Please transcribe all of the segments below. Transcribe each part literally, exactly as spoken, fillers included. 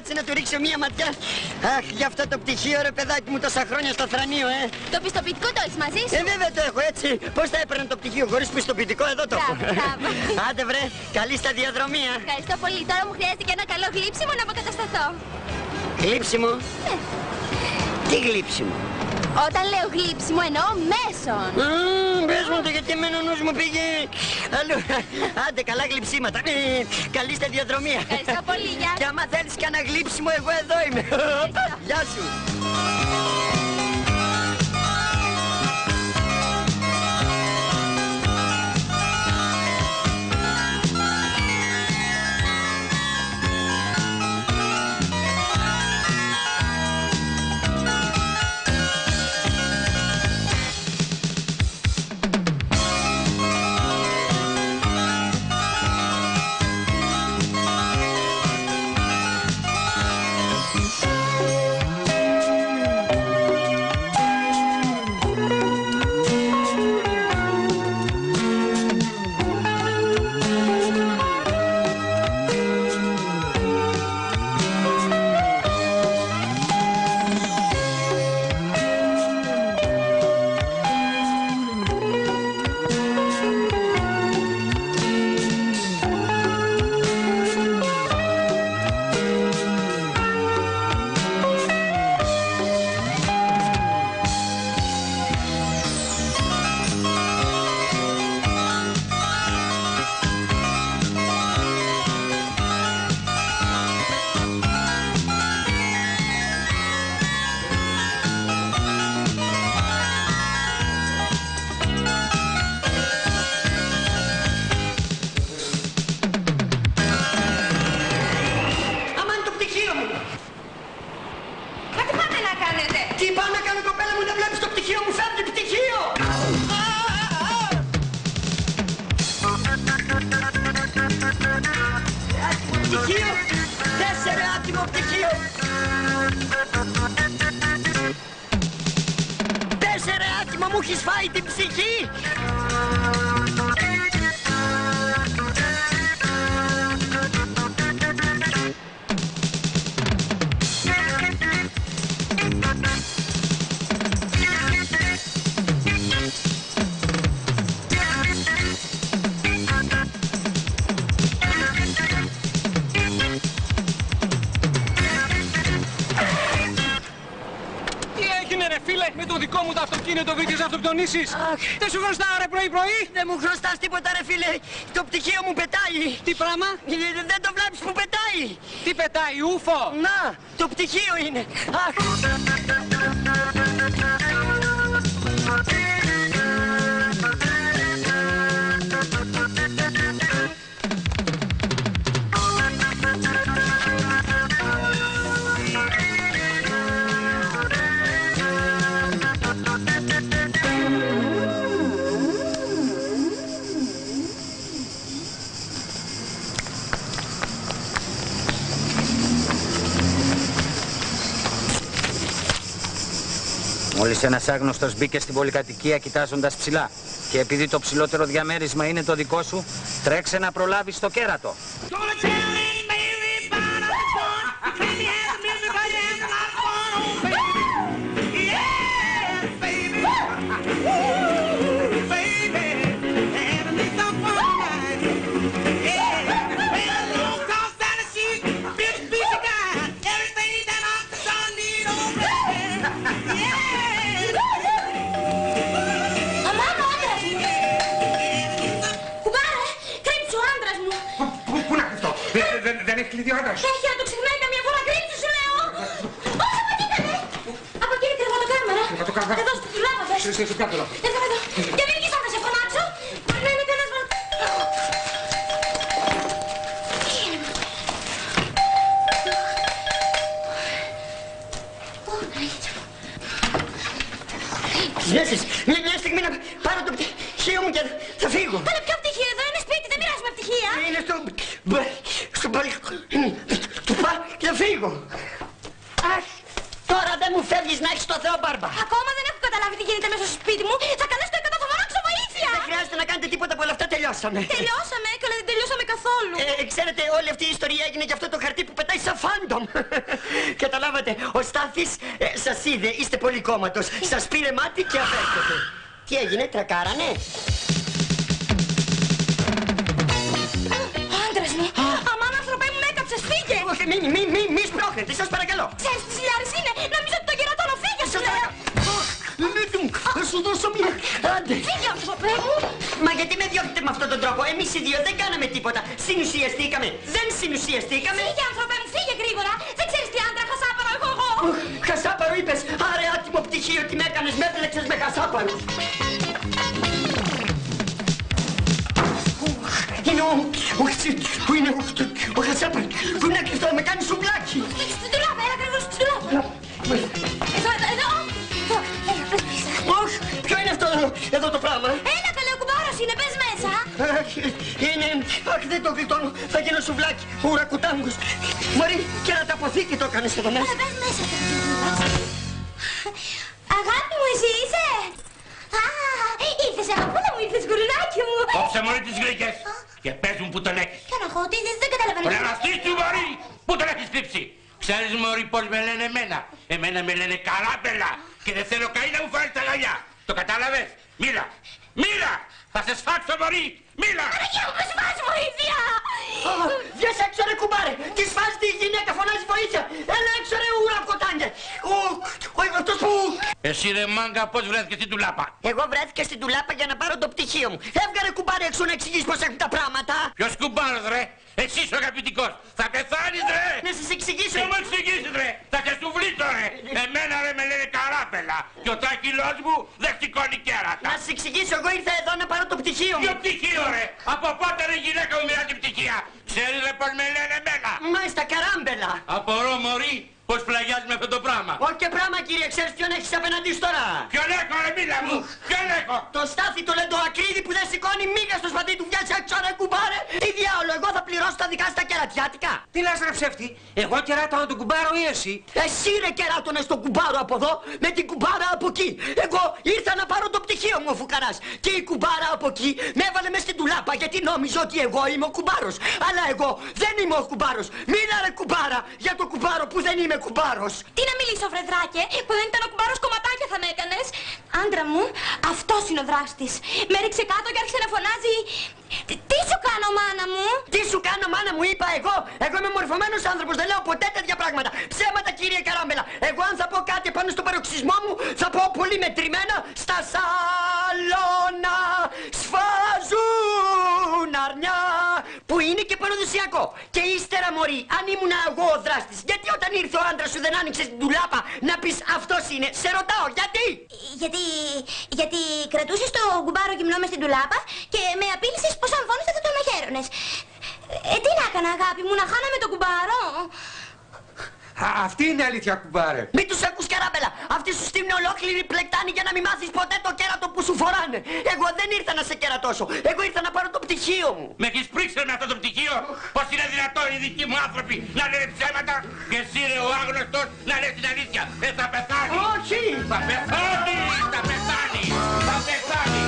κάτσε να του ρίξω μία ματιά. Αχ, για αυτό το πτυχίο ρε παιδάκι μου τόσα χρόνια στο θρανείο, ε. Το πιστοποιητικό το έχεις μαζί σου? Ε, βέβαια το έχω έτσι. Πώς θα έπαιρνα το πτυχίο χωρίς πιστοποιητικό, εδώ το έχω. Άντε βρε, καλή σταδιαδρομία. Ευχαριστώ πολύ. Τώρα μου χρειάζεται και ένα καλό γλύψιμο να αποκατασταθώ. Γλύψιμο? Ναι. Τι γλύψιμο? Όταν λέω γλύψιμο εννοώ μέσον. Μμμ, πες μου το γιατί εμένα ο νους μου πήγε αλλού. Άντε καλά γλυψίματα. Ε, καλή σταδιαδρομία. Ευχαριστώ πολύ, γεια. Και άμα θέλεις κανένα γλύψιμο εγώ εδώ είμαι. Γεια σου. Μου έχεις φάει την ψυχή! Με το δικό μου το αυτοκίνητο βρήκες να αυτοκτονήσεις. Αχ. Δεν σου χρωστάω ρε πρωί-πρωί. Δεν μου χρωστάς τίποτα ρε φίλε. Το πτυχίο μου πετάει. Τι πράγμα? Δεν το βλέπεις που πετάει. Τι πετάει, ούφο? Να, το πτυχίο είναι. Αχ. Μόλις ένας άγνωστος μπήκε στην πολυκατοικία κοιτάζοντας ψηλά. Και επειδή το ψηλότερο διαμέρισμα είναι το δικό σου, τρέξε να προλάβεις το κέρατο. Δεν έχει κλειδί ο άντρας. Έχει να το ξεχνάει καμιά φορά, κρύψου σου λέω. Όχι, μα τι ήτανε. Από εκεί είναι κρεβατοκάμερα. Κρεβατοκάμερα. Εδώ στη δουλάπα πες. Σε σε κάτω. Εδώ, εδώ. Για μην βγεις αν θα σε φωνάξω. Μπορεί να είναι κανένας βαλ... Τι είναι με Σμέσεις, μια, μια στιγμή να πάρω το πτυχίο μου και θα φύγω. Αλλά ποιο πτυχίο εδώ είναι σπίτι, δεν μοιράζουμε πτυχία. Είναι στο... στο μπαλκόνι. Του πάω και θα φύγω. Αχ, τώρα δεν μου φεύγεις να έχεις το Θεό μπάρμπα. Ακόμα δεν έχω καταλάβει τι γίνεται μέσα στο σπίτι μου. Θα καλέσω το εκατό, θα φωνάξω βοήθεια. χρειάζεται να κάνετε τίποτα από όλα αυτά, τελειώσαμε. Τελειώσαμε, καλά δεν τελειώσαμε καθόλου. Ε, ξέρετε, όλη αυτή η ιστορία έγινε για αυτό το χαρτί που πετάει σαν φάντομ. Καταλάβατε, ο Στάθης ε, σας είδε, είστε πολύ κόμματος. Σας πήρε μάτι και απέρχεται. Τι έγινε, τρακάρανε? Ο άντρας μου, αμάν ανθρωπέ μου, με έκαψες, φύγε! Όχι, μη, μη, μη, μη σπρώχνετε, σας παρακαλώ. Ξέρεις τι ζηλιάρης είναι, νομίζω ότι τον κερατώνω, φύγε σου λέω! Θα σου δώσω μια... Άντε. Φύγε ανθρωπέ μου! Μα γιατί με διώχνετε με αυτόν τον τρόπο? Εμείς οι δύο δεν κάναμε τίποτα. Συνουσιαστήκαμε. Δεν συνουσιαστήκαμε. Φύγε ανθρωπέ μου, φύγε γρήγορα! Δεν ξέρεις τι άντρα χασάπαρο έχω εγώ! Χασάπαρο είπες. Άρε άτιμο πτυχίο, τι με έκανες, με έπλεξες με χασάπαρους. Είναι ο... Πού είναι ο... Ο χασάπαρος. Πού είναι να κρυφτώ, με κάνει σουβλάκι. Στην τουλάπα, έλα ακριβώς στην τουλάπα. Εδώ, εδώ, εδώ. Όχι, ποιο είναι αυτό εδώ το πράγμα? Έλα καλέ, ο κουμπάρος είναι, πες μέσα. Αχ, είναι... Αχ, δεν το γλιτώνω. Θα γίνω σουβλάκι. Ουρακουτάγκος. Μωρή, και να τα αποθήκη το έκανες εδώ μέσα. Έλα, πες μέσα. Αγάπη μου, εσύ είσαι. Α, ήρθες αγαπούλα μου, ήρθες γουρνάκι μου. Κόψε μωρή τις γλύκες και πες μου που τον έχεις. Ποιον έχω, τι, δεν καταλαβαίνω. Ο λαναστής του μωρή, πού τον έχεις κρύψει. Ξέρεις μωρή πως με λένε εμένα. Εμένα με λένε Καράμπελα και δεν θέλω καεί να μου φάρεις τα γαλιά. Το κατάλαβες? Μίλα, μίλα, θα σε σφάξω μωρή, μίλα. Παναγία μου, με σφάς βοήθεια. Βγες έξω ρε κουμπάρε. Τη σφάζει τη γυναίκα, φωνάζει βοήθεια. Έλα έξω ρε ουρακοτάνια. Ο... Ο... Αυτός που... Εσύ ρε μάγκα πως βρέθηκες στην τουλάπα. Εγώ βρέθηκα στην τουλάπα για να πάρω το πτυχίο μου. Έβγα ρε κουμπάρε έξω να εξηγείς πως έχουν τα πράγματα. Ποιος κουμπάρος ρε, εσύ είσαι ο αγαπητικός. Θα πεθάνεις ρε. Να σας εξηγήσω. Τι μου εξηγήσεις ρε, θα σε σουβλήσω ρε. Εμένα ρε με λένε Καράπελα και ο τράκυλός μου δεν σηκώνει κέρατα. Να σας εξηγήσω, εγώ ήρθα εδώ να πάρω το πτυχίο μου. Ποιο πτυχίο ρε, από πότε ρε γυναίκα μου μοιράζει πτυχία. Ξέρεις ρε πως με λένε εμένα. Μάλιστα, Καράμπελα. Απορώ μωρή πως πλαγιάζει με αυτό το πράγμα. Όχι και πράγμα κύριε, ξέρεις ποιον έχεις απέναντί σου τώρα. Ποιον έχω ρε μίλα μου, ποιον έχω. Το Στάθη το λεντοακρίδι που δεν σηκώνει μίγα στο σπαθί του, βγάζει έξω ρε κουμπάρε. Τι διάολο, εγώ θα πληρώσω τα δικά σου τα κερατιάτικα. Τι λες ρε ψεύτη, εγώ κεράτωνα τον κουμπάρο ή εσύ? Εσύ ρε κεράτωνες τον κουμπάρο από εδώ με την κουμπάρα από εκεί. Εγώ ήρθα να πάρω το πτυχίο μου ο φουκαράς. Και η κουμπάρα από εκεί με έβαλε μες στην τουλάπα γιατί νόμιζε ότι εγώ είμαι ο κουμπάρος. Αλλά εγώ δεν είμαι ο κουμπάρος. Μίλα ρε κουμπάρα για το κουμπάρο που δεν είμαι κουμπάρος. Τι να μιλήσω, βρεδράκε, που δεν ήταν ο κουμπάρος κομματάκια θα με έκανες. Άντρα μου, αυτός είναι ο δράστης. Με ρίξε κάτω και άρχισε να φωνάζει. Τι σου κάνω, μάνα μου? Τι σου κάνω, μάνα μου, είπα εγώ. Εγώ είμαι μορφωμένος άνθρωπος, δεν λέω ποτέ τέτοια πράγματα. Ψέματα, κύριε Καράμπελα. Εγώ αν θα πω κάτι πάνω στο παροξισμό μου, θα πω πολύ μετρημένα. Στα σαλόνα σφάζουν αρνιά. Που είναι και παραδοσιακό. Και ύστερα, μωρή, αν ήμουν εγώ ο δράστης, γιατί όταν ήρθε ο άντρας σου δεν άνοιξε την τουλάπα να πεις αυτός είναι? Σε ρωτάω, γιατί? Γιατί, γιατί κρατούσες το κουμπάρο γυμνό μες στην τουλάπα και με απείλησες πως αν φώνησα θα τον μαχαίρωνες. Ε, τι να έκανα, αγάπη μου, να χάναμε το κουμπάρο? Α, αυτή είναι αλήθεια κουμπάρε. Μην τους ακούς, Καράμπελα. Αυτοί σου στείλουν ολόκληρη πλεκτάνη για να μην μάθεις ποτέ το κέρατο που σου φοράνε. Εγώ δεν ήρθα να σε κερατώσω. Εγώ ήρθα να πάρω το πτυχίο μου. Με έχεις πρίξει με αυτό το πτυχίο. Πως είναι δυνατόν οι δικοί μου άνθρωποι να λένε ψέματα και εσύ ρε ο άγνωστος να λες την αλήθεια. Ε, θα πεθάνει. Όχι. Θα πεθάνει. Θα πεθάνει. Θα πεθάνει.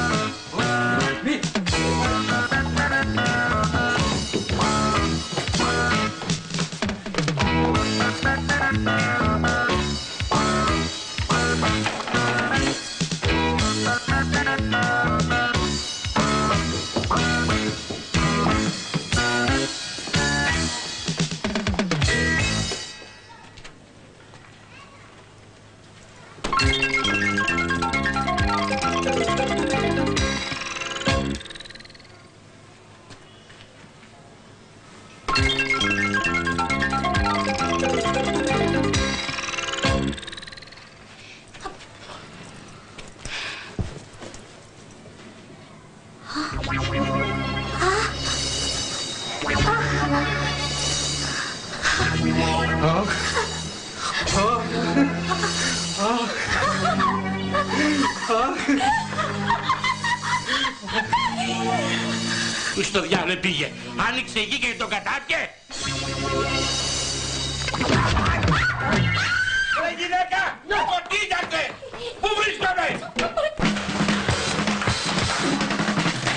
Πού στο διάλο πήγε. Άνοιξε εκεί και τον κατάπιε. Ρε γυναίκα, ποτίζατε. Πού βρίσκομαι?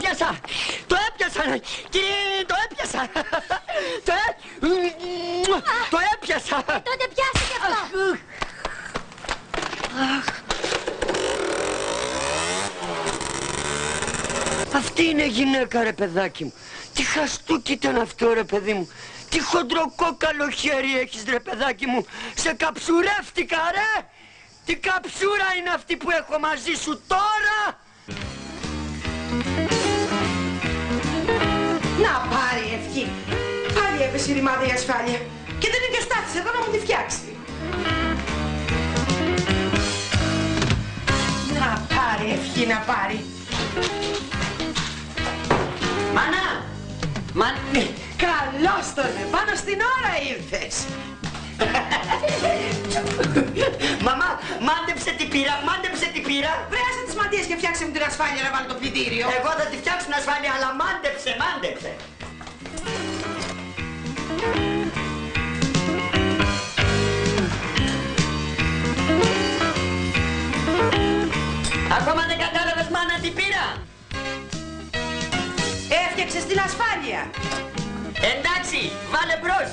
έπιασα! Το έπιασα! Κύριε, το έπιασα! Το, έ... το έπιασα! Τότε πιάσε και αυτό! Αυτή είναι γυναίκα, ρε παιδάκι μου. Τι χαστούκι ήταν αυτό, ρε παιδί μου. Τι χοντροκόκαλο χέρι έχεις, ρε παιδάκι μου. Σε καψουρεύτηκα, ρε. Τι καψούρα είναι αυτή που έχω μαζί σου τώρα. Να πάρει ευχή. Πάλι έπεσε η ρημάδα η ασφάλεια. Και δεν είναι και ο Στάθης εδώ να μου τη φτιάξει. Να πάρει ευχή, να πάρει. Μάνα! Μαν... Καλώς τον, πάνω στην ώρα ήρθες. Μαμά, μάντεψε τι πήρα, μάντεψε τι πήρα. Βρέασε τις μαντίες και φτιάξε μου την ασφάλεια να βάλω το πλυντήριο. Εγώ θα τη φτιάξω την ασφάλεια, αλλά μάντεψε, μάντεψε. Ακόμα δεν κατάλαβες, μάνα, τι πήρα. Έφτιαξες την ασφάλεια. Εντάξει, βάλε μπρος.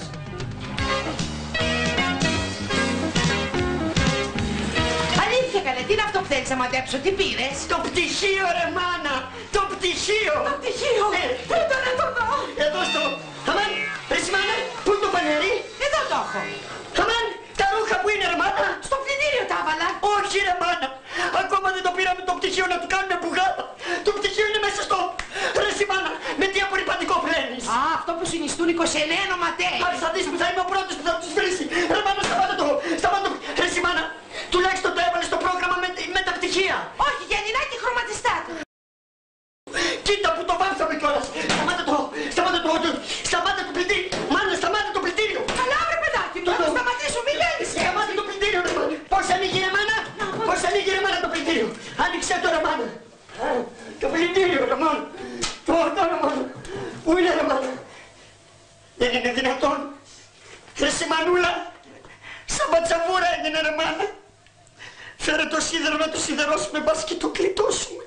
Αλήθεια καλέ, τι είναι αυτό που θέλεις να μαντέψω, τι πήρες. Το πτυχίο, ρε μάνα, το πτυχίο. Το πτυχίο, Ε, πού το να το δω. Εδώ στο... Αμάν, ρε μάνα, πού είναι το πανερί. Εδώ το έχω. Αμάν, τα ρούχα που είναι, ρε μάνα. Στο πλυντήριο τα έβαλα. Όχι, ρε μάνα, ακόμα δεν το πήραμε το πτυχίο να του κάνουμε μπουγάδα. Το πτυχίο είναι μέσα στο... Ρε μάνα, με τι απορριπαντικό πλένεις. Α, αυτό που συνιστούν είκοσι εννέα νοματέοι. Πάρε θα δεις που θα είμαι ο πρώτος που θα τους βρίσει. Ρε μάνα, σταμάτα το, σταμάτα το. Ρε μάνα, τουλάχιστον το έβαλε στο πρόγραμμα με, με τα πτυχία. Όχι, Γιαννινάκη, χρωματιστά του. Κοίτα που το βάψαμε κιόλας. Σταμάτα το, σταμάτα το, σταμάτα το πλυντήριο. Μάνα, σταμάτα το πλυντήριο. Καλά βρε παιδάκι μου, θα σταματήσω, μη λένεις. Σταμάτα το πλυντήριο, ρε μάνα. Πώς ανοίγει, ρε μάνα. Πώς ανοίγει, ρε μάνα, το πλυντήριο. Άνοιξε το, ρε μάνα. Το πλυντήριο, ρε μάνα. Το αυτό, ρε μάνα. Πού είναι, ρε μάνα. Δεν είναι δυνατόν. Ρε Μανούλα. Σαν πατσαβούρα έγινε, ρε μάνα. Φέρε το σίδερο να το σιδερώσουμε, μπας και το κλειτώσουμε.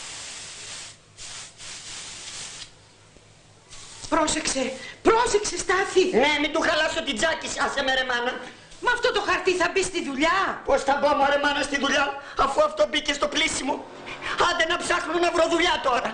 Πρόσεξε, πρόσεξε Στάθη. Ναι, μην του χαλάσω την τζάκη, άσε με, ρε μάνα. Με αυτό το χαρτί θα μπει στη δουλειά. Πώς θα μπω, μωρέ μάνα, στη δουλειά, αφού αυτό μπήκε στο πλήσιμο. Άντε να ψάχνω να βρω δουλειά τώρα.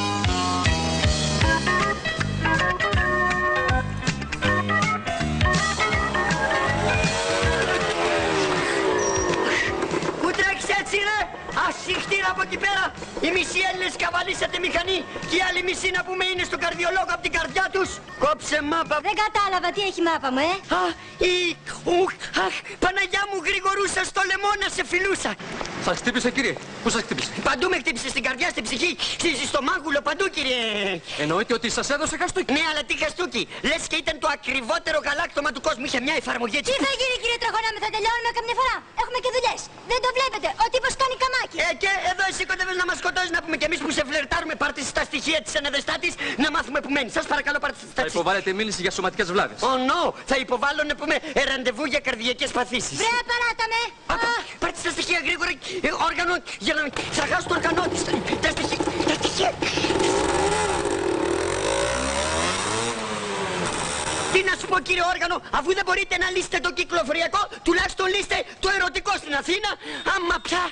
Πού τρέχεις έτσι, ρε? Ασύχτηρα από εκεί πέρα. Οι μισοί Έλληνες καβαλήσατε μηχανή και οι άλλοι μισοί να πούμε είναι στον καρδιολόγο από την καρδιά τους. Κόψε μάπα. Δεν κατάλαβα τι έχει μάπα μου, ε. Α, η... Ουχ, αχ, Παναγιά μου, γρηγορούσα στο λαιμό να σε φιλούσα. Σας χτύπησε, κύριε. Πού σας χτύπησε? Παντού με χτύπησε, στην καρδιά, στην ψυχή, στη- στο μάγουλο, παντού, κύριε. Εννοείται ότι σας έδωσε χαστούκι. Ναι, αλλά τι χαστούκι. Λες και ήταν το ακριβότερο γαλάκτωμα του κόσμου. Είχε μια εφαρμογή έτσι. Τι θα γίνει, κύριε Τροχονόμη, θα τελειώνουμε καμιά φορά. Έχουμε και δουλειές. Δεν το βλέπετε, ο τύπος κάνει καμάκι. Ε, και εδώ εσύ κοντεύεις να μας σκοτώσεις, να πούμε κι εμείς που σε φλερτάρουμε, πάρτε στα στοιχεία της ενεδεστάτης, να μάθουμε που μένει. Σας παρακαλώ, πάρτε στα Θα στοιχεία. υποβάλλετε μίληση για σωματικές βλάβες. Oh no, θα υποβάλλω να πούμε ε, ραντεβού για καρδιακές παθήσεις. Βρε, παράτα με. Πάρτε, πάρτε στα στοιχεία γρήγορα, ε, όργανο, για να θα χάσω το όργανό της. Τα στοιχεία, τα στοιχεία. Τι να σου πω, κύριε όργανο, αφού δεν μπορείτε να λύσετε το κυκλοφοριακό, τουλάχιστον λύστε το ερωτικό στην Αθήνα, άμα πια.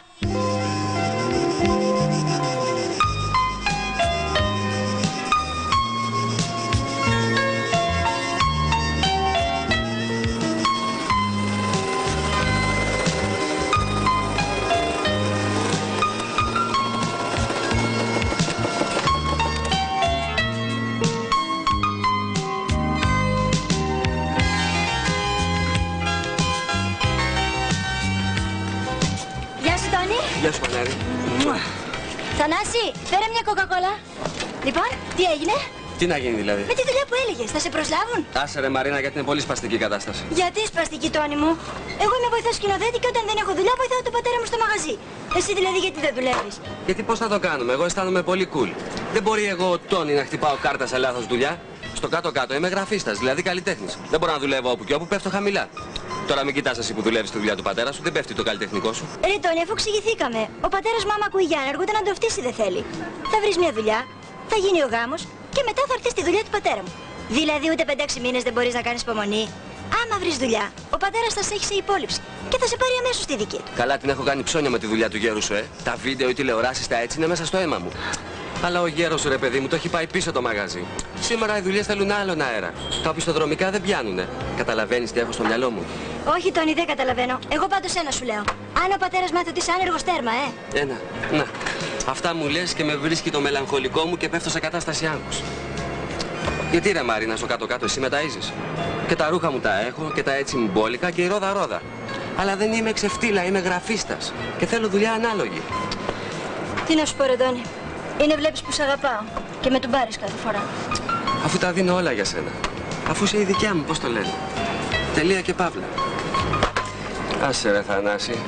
Γεια σου, Τόνι. Γεια σου, Πανέρη. Θανάση, φέρε μια κοκακόλα. Λοιπόν, τι έγινε? Τι να γίνει δηλαδή? Με τη δουλειά που έλεγες, θα σε προσλάβουν? Άσε ρε Μαρίνα, γιατί είναι πολύ σπαστική η κατάσταση. Γιατί σπαστική, Τόνι μου? Εγώ είμαι βοηθός σκηνοθέτη και όταν δεν έχω δουλειά βοηθάω τον πατέρα μου στο μαγαζί. Εσύ δηλαδή γιατί δεν δουλεύεις? Γιατί πώς θα το κάνουμε, εγώ αισθάνομαι πολύ cool. Δεν μπορεί εγώ ο Τόνι να χτυπάω κάρτα σε λάθος δουλειά. Στο κάτω-κάτω είμαι γραφίστας, δηλαδή καλλιτέχνης. Δεν μπορώ να δουλεύω όπου και όπου, πέφτω χαμηλά. Τώρα μην κοιτάς εσύ που δουλεύεις τη δουλειά του πατέρα σου, δεν πέφτει το καλλιτεχνικό σου. Ρε Τόνι, αφού εξηγηθήκαμε. Ο πατέρας μου άμα ακούει για έργο, ούτε να το φτύσει δεν θέλει. Θα βρεις μια δουλειά. θα γίνει ο γάμος και μετά θα έρθει στη δουλειά του πατέρα μου. Δηλαδή ούτε πέντε έξι μήνες δεν μπορείς να κάνεις υπομονή. Άμα βρεις δουλειά, ο πατέρας θα σε έχει σε υπόλοιψη και θα σε πάρει αμέσως στη δική του. Καλά, την έχω κάνει ψώνια με τη δουλειά του γέρου σου, ε. Τα βίντεο, οι τηλεοράσεις, τα έτσι είναι μέσα στο αίμα μου. Αλλά ο γέρος σου, ρε παιδί μου, το έχει πάει πίσω το μαγαζί. Σήμερα οι δουλειές θέλουν άλλον αέρα. Τα οπισθοδρομικά δεν πιάνουνε. Καταλαβαίνεις τι έχω στο μυαλό μου? Όχι, Τόνι, δεν καταλαβαίνω. Εγώ πάντως ένα σου λέω. Αν ο πατέρας μάθει ότι είσαι άνεργος, τέρμα, ε. Ένα. Να. Αυτά μου λες και με βρίσκει το μελαγχολικό μου και πέφτω σε κατάσταση άγχους. Γιατί ρε Μαρίνα, στο κάτω-κάτω εσύ με ταΐζεις? Και τα ρούχα μου τα έχω και τα έτσι μου μπόλικα και η ρόδα ρόδα. Αλλά δεν είμαι ξεφτύλα, είμαι γραφίστας και θέλω δουλειά ανάλογη. Τι να σου πω, ρε Τόνι. Είναι βλέπεις που σ' αγαπάω και με του μπάρεις κάθε φορά. Αφού τα δίνω όλα για σένα. Αφού είσαι η δικιά μου, πώς το λένε. Τελεία και παύλα. Άσε ρε Θανάση.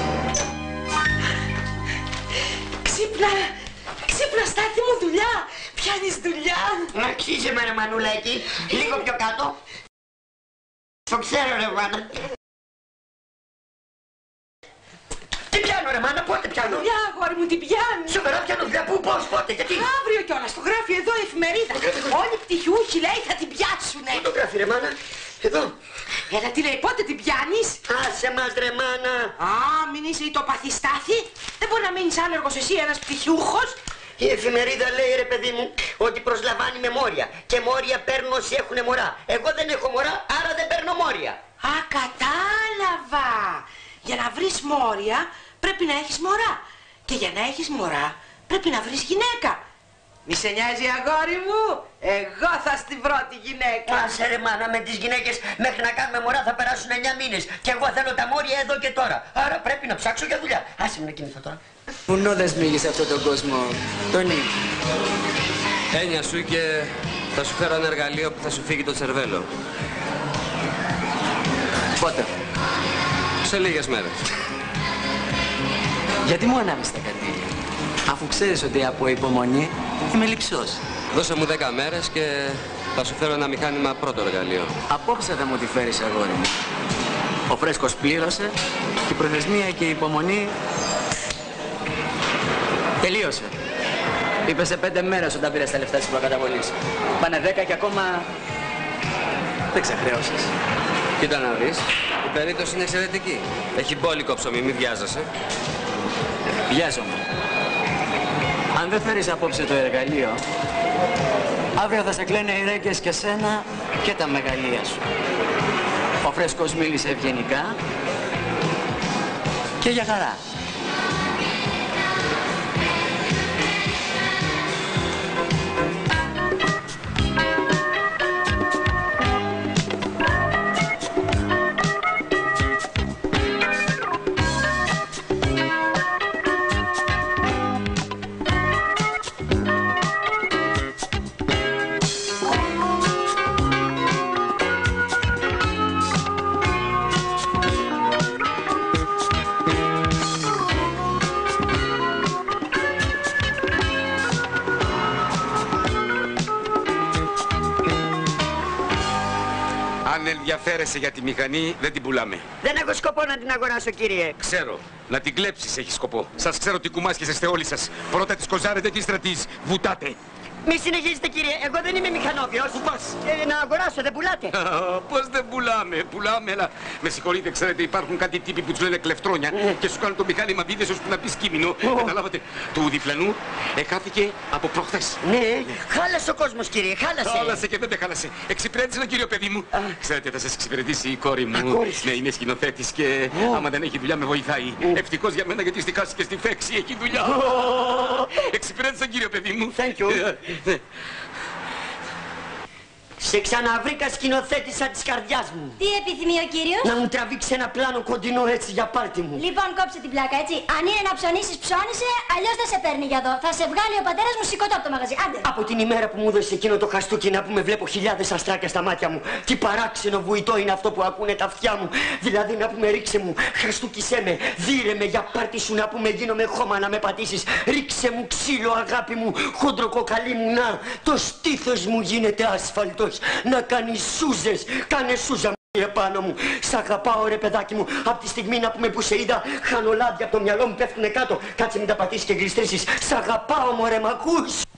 Ξύπνα, ξύπνα Στάθη μου, δουλειά. Πιάνεις δουλειά. Να ξύσε με ρε Μανουλάκη, λίγο πιο κάτω. Το ξέρω ρε Μάνα. Τι πιάνω ρε Μάνα, πότε πιάνω? Δουλειά, αγόρι μου, τι πιάνεις? Σοβαρά πιάνω δουλειά, πού, πώς, πότε, γιατί? Αύριο κιόλας, το γράφει εδώ η εφημερίδα. Όλοι οι πτυχιούχοι λέει θα την πιάσουνε. Πού το γράφει ρε Μάνα? Εδώ. Έλα τι λέει, πότε την πιάνεις? Άσε μας ρε Μάνα. Α, μην είσαι η τοπαθή Στάθη. Δεν μπορεί να μείνεις άνεργος εσύ, ένας πτυχιούχος. Η εφημερίδα λέει ρε παιδί μου ότι προσλαμβάνει με μόρια και μόρια παίρνουν όσοι έχουνε μωρά. Εγώ δεν έχω μωρά, άρα δεν παίρνω μόρια. Α, κατάλαβα. Για να βρεις μόρια πρέπει να έχεις μωρά. Και για να έχεις μωρά πρέπει να βρεις γυναίκα. Μη σε νοιάζει αγόρι μου, εγώ θα στην πρώτη γυναίκα. Άσε ρε Μάνα, με τις γυναίκες μέχρι να κάνουμε μωρά θα περάσουν εννιά μήνες. Και εγώ θέλω τα μόρια εδώ και τώρα. Άρα πρέπει να ψάξω για δουλειά. Άσε με να κινηθώ τώρα. Πουνό δεν σμίγει σε αυτόν τον κόσμο, Τόνι. Έννοια σου και θα σου φέρω ένα εργαλείο που θα σου φύγει το τσερβέλο. Πότε? Σε λίγες μέρες. Γιατί μου ανάβεις τα καντήλια, αφού ξέρεις ότι από υπομονή είμαι λειψός. Δώσε μου δέκα μέρες και θα σου φέρω ένα μηχάνημα πρώτο εργαλείο. Απόψε θα μου τη φέρεις, αγόρι μου. Ο φρέσκος πλήρωσε και η προθεσμία και η υπομονή τελείωσε. Είπε σε πέντε μέρες όταν πήρες τα λεφτά της προκαταβολής. Πάνε δέκα και ακόμα δεν ξεχρέωσες. Κοίτα να δεις, η περίπτωση είναι εξαιρετική. Έχει μπόλικο ψωμί, μη βιάζεσαι. Βιάζομαι. Αν δεν φέρεις απόψε το εργαλείο, αύριο θα σε κλαίνε οι ρέγγες και σένα και τα μεγαλεία σου. Ο φρέσκος μίλησε ευγενικά και για χαρά. Αν ενδιαφέρεσαι για τη μηχανή, δεν την πουλάμε. Δεν έχω σκοπό να την αγοράσω, κύριε. Ξέρω. Να την κλέψεις έχει σκοπό. Σας ξέρω τι κουμάσκεσαι όλοι σας. Πρώτα τις κοζάρετε και ύστερα τις βουτάτε. Μη συνεχίζετε, κύριε. Εγώ δεν είμαι μηχανόβιος. Πού πας? Ε, να αγοράσω, δεν πουλάτε. Πώς δεν πουλάμε, πουλάμε, αλλά με συγχωρείτε, ξέρετε, υπάρχουν κάτι τύποι που τους λένε κλεφτρόνια και σου κάνουν το μηχάνημα βίδες ώσπου να πεις κείμενο. Καταλάβατε, του διπλανού εχάθηκε από προχθές. Ναι, χάλασε ο κόσμος, κύριε, χάλασε. Χάλασε και δεν με χάλασε. Εξυπηρέτησε ένα κύριο παιδί μου. Ξέρετε, θα σας εξυπηρετήσει η κόρη μου. Ναι, είναι σκηνοθέτης και άμα δεν έχει δουλειά με βοηθάει. Ευτυχώς για μένα γιατί στη χάση και στη φέξη έχει δουλειά. Εξυπηρέτησε ένα κύριο παιδί μου. Thank you. Σε ξαναβρήκα σκηνοθέτησα της καρδιάς μου. Τι επιθυμεί ο κύριος? Να μου τραβήξει ένα πλάνο κοντινό έτσι για πάρτι μου. Λοιπόν, κόψε την πλάκα, έτσι. Αν είναι να ψωνίσεις, ψώνισε, αλλιώς δεν σε παίρνει για εδώ. Θα σε βγάλει ο πατέρας μου σηκωτό από το μαγαζί. Άντε. Από την ημέρα που μου έδωσε εκείνο το χαστούκι να πούμε βλέπω χιλιάδες αστράκια στα μάτια μου. Τι παράξενο βουητό είναι αυτό που ακούνε τα αυτιά μου. Δηλαδή να πούμε ρίξε μου, χαστούκισέ με, δίρε με για πάρτι σου να πούμε γίνομαι χώμα να με πατήσεις. Ρίξε μου ξύλο αγάπη μου, χόντρο κοκαλί μου να. Το στήθος μου γίνεται άσφαλτος. Να κάνεις σούζες, κάνε σούζα μου επάνω μου. Σ' αγαπάω ρε παιδάκι μου, απ' τη στιγμή να πούμε που σε είδα χανολάδια από το μυαλό μου πέφτουνε κάτω. Κάτσε μην τα πατήσεις και γλιστρήσεις. Σ' αγαπάω μωρέ, μ' ακούς?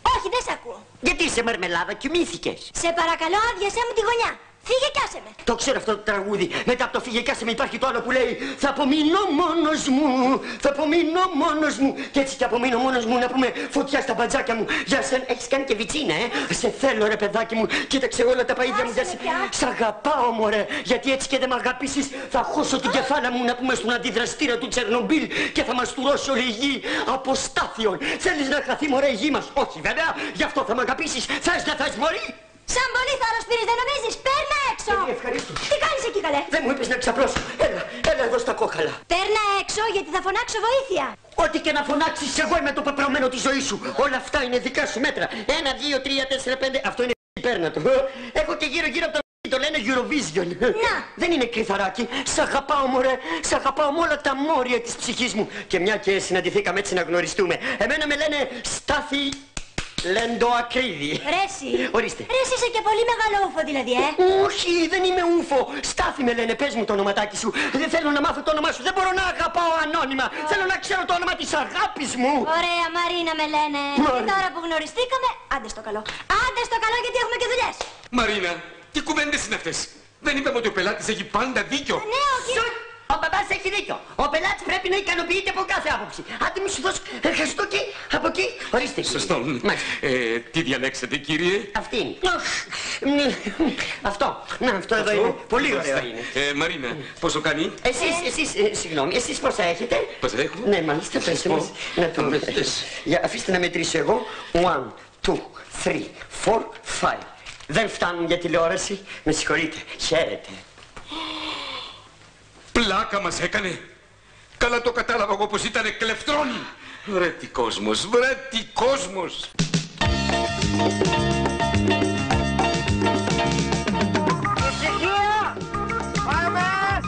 Όχι, δεν σ' ακούω. Γιατί είσαι μαρμελάδα, κοιμήθηκες. Σε παρακαλώ, άδειασέ μου τη γωνιά. Φύγε κι άσε με. Το ξέρω αυτό το τραγούδι. Μετά από το φύγε κι άσε με υπάρχει το άλλο που λέει θα απομείνω μόνος μου, θα απομείνω μόνος μου. Και έτσι κι απομείνω μόνος μου να πούμε φωτιά στα μπατζάκια μου. Για σένα έχεις κάνει και βιτσίνα, ε. Σε θέλω ρε παιδάκι μου. Κοίταξε όλα τα παΐδια μου για σένα. Σ' αγαπάω μωρέ. Γιατί έτσι και δεν μ' αγαπήσεις θα χώσω την κεφάλα μου να πούμε στον αντιδραστήρα του Τσερνομπίλ και θα μας τουρώσει όλη η γη από στάθιον. Θέλεις να χαθεί μωρέ η γη μας? Όχι βέβαια. Γι' αυτό θα μ' αγαπήσεις. Θες να θες μωρή? Σαν πολύ θάρρος πήρες, δεν νομίζεις? Παίρνα έξω! Ε, ευχαριστώ. Τι κάνεις εκεί καλέ? Δεν μου είπες να ξαπλώσω. Έλα, έλα εδώ στα κόκαλα. Παίρνα έξω γιατί θα φωνάξω βοήθεια. Ό,τι και να φωνάξεις εγώ είμαι το πεπρωμένο της ζωής σου. Όλα αυτά είναι δικά σου μέτρα. Ένα, δύο, τρία, τέσσερα, πέντε. Αυτό είναι πέρνα του. Έχω και γύρω γύρω από το το λένε Eurovision. Να. Δεν είναι κρυθαράκι. Σ' αγαπάω μωρέ. Σ' αγαπάω με όλα τα μόρια της ψυχής μου. Και μια και συναντηθήκαμε έτσι να γνωριστούμε. Εμένα με λένε Στάθη Λεντοακρίδη. Ρέση. Ορίστε. Ρέση είσαι και πολύ μεγάλο ούφο δηλαδή, ε. Όχι, δεν είμαι ούφο. Στάθη με λένε, πες μου το ονοματάκι σου. Δεν θέλω να μάθω το όνομά σου. Δεν μπορώ να αγαπάω ανώνυμα. Θέλω να ξέρω το όνομα της αγάπης μου. Ωραία, Μαρίνα με λένε. Μαρίνα. Και τώρα που γνωριστήκαμε, άντε στο καλό. Άντε στο καλό γιατί έχουμε και δουλειές. Μαρίνα, τι κουβέντες είναι αυτές? Δεν είπαμε ότι ο πελάτης έχει πάντα δίκιο? Ναι, ο κύριος... Ο μπαμπάς έχει δίκιο. Ο πελάτης πρέπει να ικανοποιείται από κάθε άποψη. Άντε μη σου δώσω ευχαριστώ εκεί, από εκεί. Ορίστε. Σωστό. Ε, τι διαλέξετε κύριε? Αυτή είναι. Αυτό. Να, αυτό εδώ είναι. Πολύ ωραίο είναι. Ε, Μαρίνα, πόσο κάνει? Εσείς, εσείς, ε, συγγνώμη, εσείς πόσα έχετε? Πόσα έχω? Ναι, μάλιστα, πέστε μας. Να το Για, αφήστε να μετρήσω εγώ. One, two, three, four, five. Δεν φτάνουν για τηλεόραση. Με συγχωρείτε. Χαίρετε. Πλάκα μας έκανε. Καλά το κατάλαβα εγώ πως ήτανε κλεφτρόνι. Βρε τι κόσμος, βρε τι κόσμος. Ησυχία! Πάμε!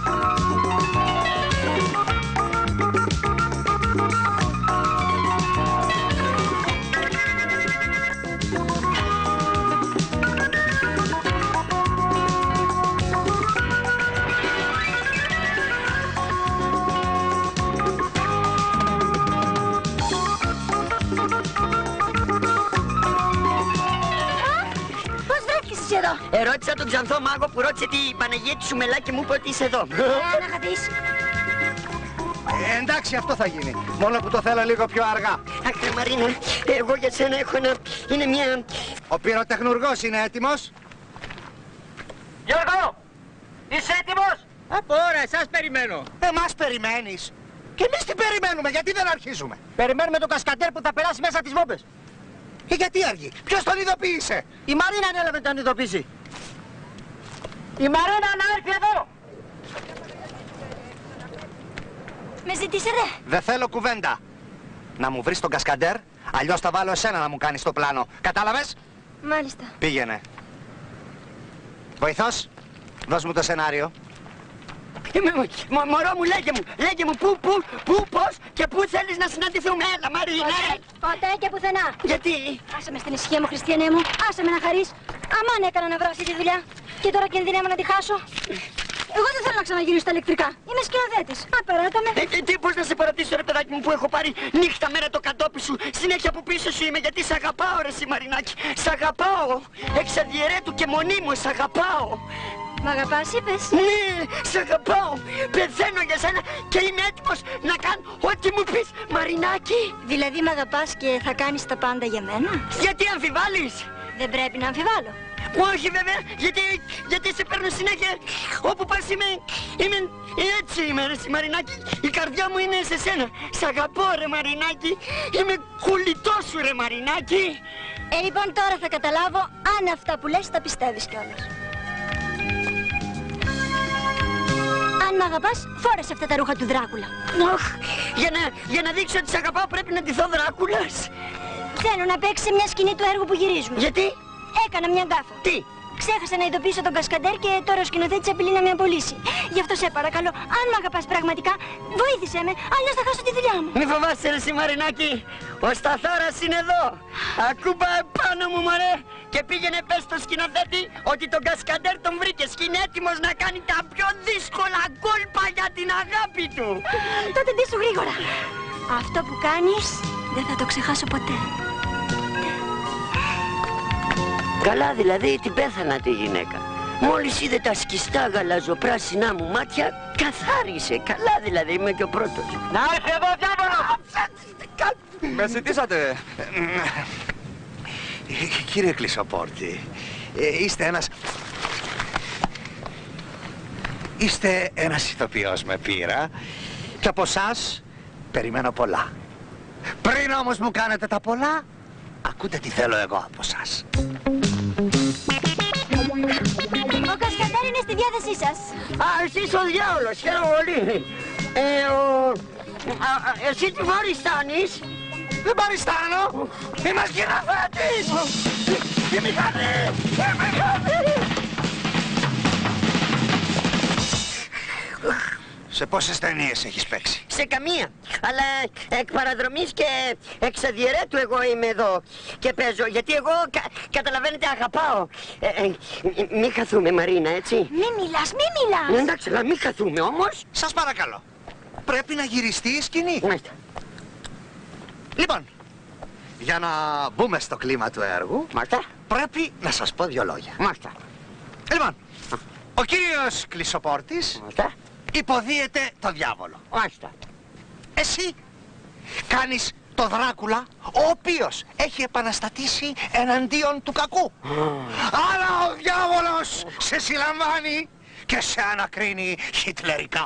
Ερώτησα τον Ξανθό μάγο που ρώτησε την Παναγία του Σουμελά και μου είπε ότι είσαι εδώ. Ε, να χαθείς. Ε, εντάξει, αυτό θα γίνει. Μόνο που το θέλω λίγο πιο αργά. Αχ, Μαρίνα, εγώ για σένα έχω ένα... είναι μια... Ο πυροτεχνουργός είναι έτοιμος? Γιώργο, είσαι έτοιμος? Από ώρα, εσάς περιμένω. Εμάς περιμένεις? Και εμείς τι περιμένουμε, γιατί δεν αρχίζουμε? Περιμένουμε τον κασκαντέρ που θα περάσει μέσα τις βόμπες. Και γιατί αργεί? Ποιος τον ειδοποίησε? Η Μαρίνα ανέλαβε να τον ειδοποιήσει. Η Μαρίνα να έρθει εδώ. Με ζητήσετε? Δεν θέλω κουβέντα. Να μου βρεις τον κασκαντέρ, αλλιώς θα βάλω εσένα να μου κάνεις το πλάνο. Κατάλαβες? Μάλιστα. Πήγαινε. Βοηθός, δώσ' μου το σενάριο. Μω, μωρό μου, λέγε μου, λέγε μου πού, πού, πού, πώς και πού θέλεις να συναντηθούμε. Έλα, Μαρίνα. Ποτέ και πουθενά. Γιατί? Άσε με στην ησυχία μου, Χριστιανέ μου. Άσε με να χαρείς. Αμάν έκανα να βρω αυτή τη δουλειά. Και τώρα κινδυνεύω να τη χάσω. Εγώ δεν θέλω να ξαναγυρίσω στα ηλεκτρικά. Είμαι σκηνοθέτης. Απεράτα με. Ε, τι, πώς να σε παρατήσω ρε παιδάκι μου που έχω πάρει νύχτα μέρα το κατόπι σου. Συνέχεια που πίσω σου είμαι γιατί σ' αγαπάω ρε συ Μαρινάκη. Σ' αγαπάω. Εξ αδιαιρέτου και μονίμως σ' αγαπάω. Μ' αγαπάς είπες? Ναι, σ' αγαπάω. Πεθαίνω για σένα και είμαι έτοιμος να κάνω ό,τι μου πεις Μαρινάκη. Δηλαδή μ' αγαπάς και θα κάνεις τα πάντα για μένα? Γιατί αμφιβάλλεις? Δεν πρέπει να αμφιβάλλω. Όχι βέβαια, γιατί, γιατί σε παίρνω συνέχεια όπου πας είμαι, είμαι έτσι είμαι ρε Μαρινάκη. Η καρδιά μου είναι σε σένα. Σ' αγαπώ ρε Μαρινάκη. Είμαι κουλιτός σου ρε Μαρινάκη. Ε, λοιπόν τώρα θα καταλάβω αν αυτά που λες τα πιστεύεις κιόλας. Αν μ' αγαπάς, φόρεσε αυτά τα ρούχα του Δράκουλα. Οχ, για να, για να δείξω ότι σ' αγαπάω πρέπει να ντυθώ Δράκουλας. Θέλω να παίξει σε μια σκηνή του έργου που γυρίζουμε. Γιατί? Έκανα μια γκάφα. Τι? Ξέχασα να ειδοποιήσω τον κασκαντέρ και τώρα ο σκηνοθέτης απειλεί να με απολύσει. Γι' αυτό σε παρακαλώ, αν μ' αγαπάς πραγματικά, βοήθησέ με, αλλιώς θα χάσω τη δουλειά μου. Μη φοβάσαι ρε συ Μαρινάκη, ο Σταθώρας είναι εδώ. Ακούμπα επάνω μου μωρέ και πήγαινε πες στο σκηνοθέτη ότι τον κασκαντέρ τον βρήκες και είναι έτοιμος να κάνει τα πιο δύσκολα κόλπα για την αγάπη του. Τότε ντύσου γρήγορα. Αυτό που κάνεις δεν θα το ξεχάσω ποτέ. Καλά δηλαδή την πέθανα τη γυναίκα. Μόλις είδε τα σκιστά γαλαζοπράσινά μου μάτια, καθάρισε. Καλά δηλαδή, είμαι και ο πρώτος. Να έρθει εδώ, διάβολο! Με ζητήσατε. Κύριε Κλεισοπόρτη, είστε ένας... Είστε ένας ηθοποιός με πείρα και από εσάς περιμένω πολλά. Πριν όμως μου κάνετε τα πολλά, ακούτε τι θέλω εγώ από εσάς. Ο Κασκαντέρ είναι στη διάθεσή σας. Α, εσύ ο διάολος, χαίρομαι πολύ. Ε, ο... Α, εσύ τι παριστάνεις? Δεν παριστάνω, είμαι σκηνοθέτης. Η μηχανή, η μηχανή. Σε πόσες ταινίες έχεις παίξει? Σε καμία, αλλά εκ παραδρομής και εξ αδιαιρέτου εγώ είμαι εδώ και παίζω, γιατί εγώ, κα, καταλαβαίνετε, αγαπάω. Ε, ε, μη χαθούμε, Μαρίνα, έτσι. Μη μιλάς, μη μιλάς. Εντάξει, αλλά μη χαθούμε όμως. Σας παρακαλώ, πρέπει να γυριστεί η σκηνή. Μάλιστα. Λοιπόν, για να μπούμε στο κλίμα του έργου, Μάλιστα. πρέπει να σας πω δύο λόγια. Μάλιστα. Λοιπόν, ο κύριος Κλεισοπόρτης Μάλιστα. υποδίεται το διάβολο. Μάλιστα. Εσύ κάνεις το Δράκουλα, ο οποίος έχει επαναστατήσει εναντίον του κακού. Αλλά ο διάβολος σε συλλαμβάνει και σε ανακρίνει χιτλερικά.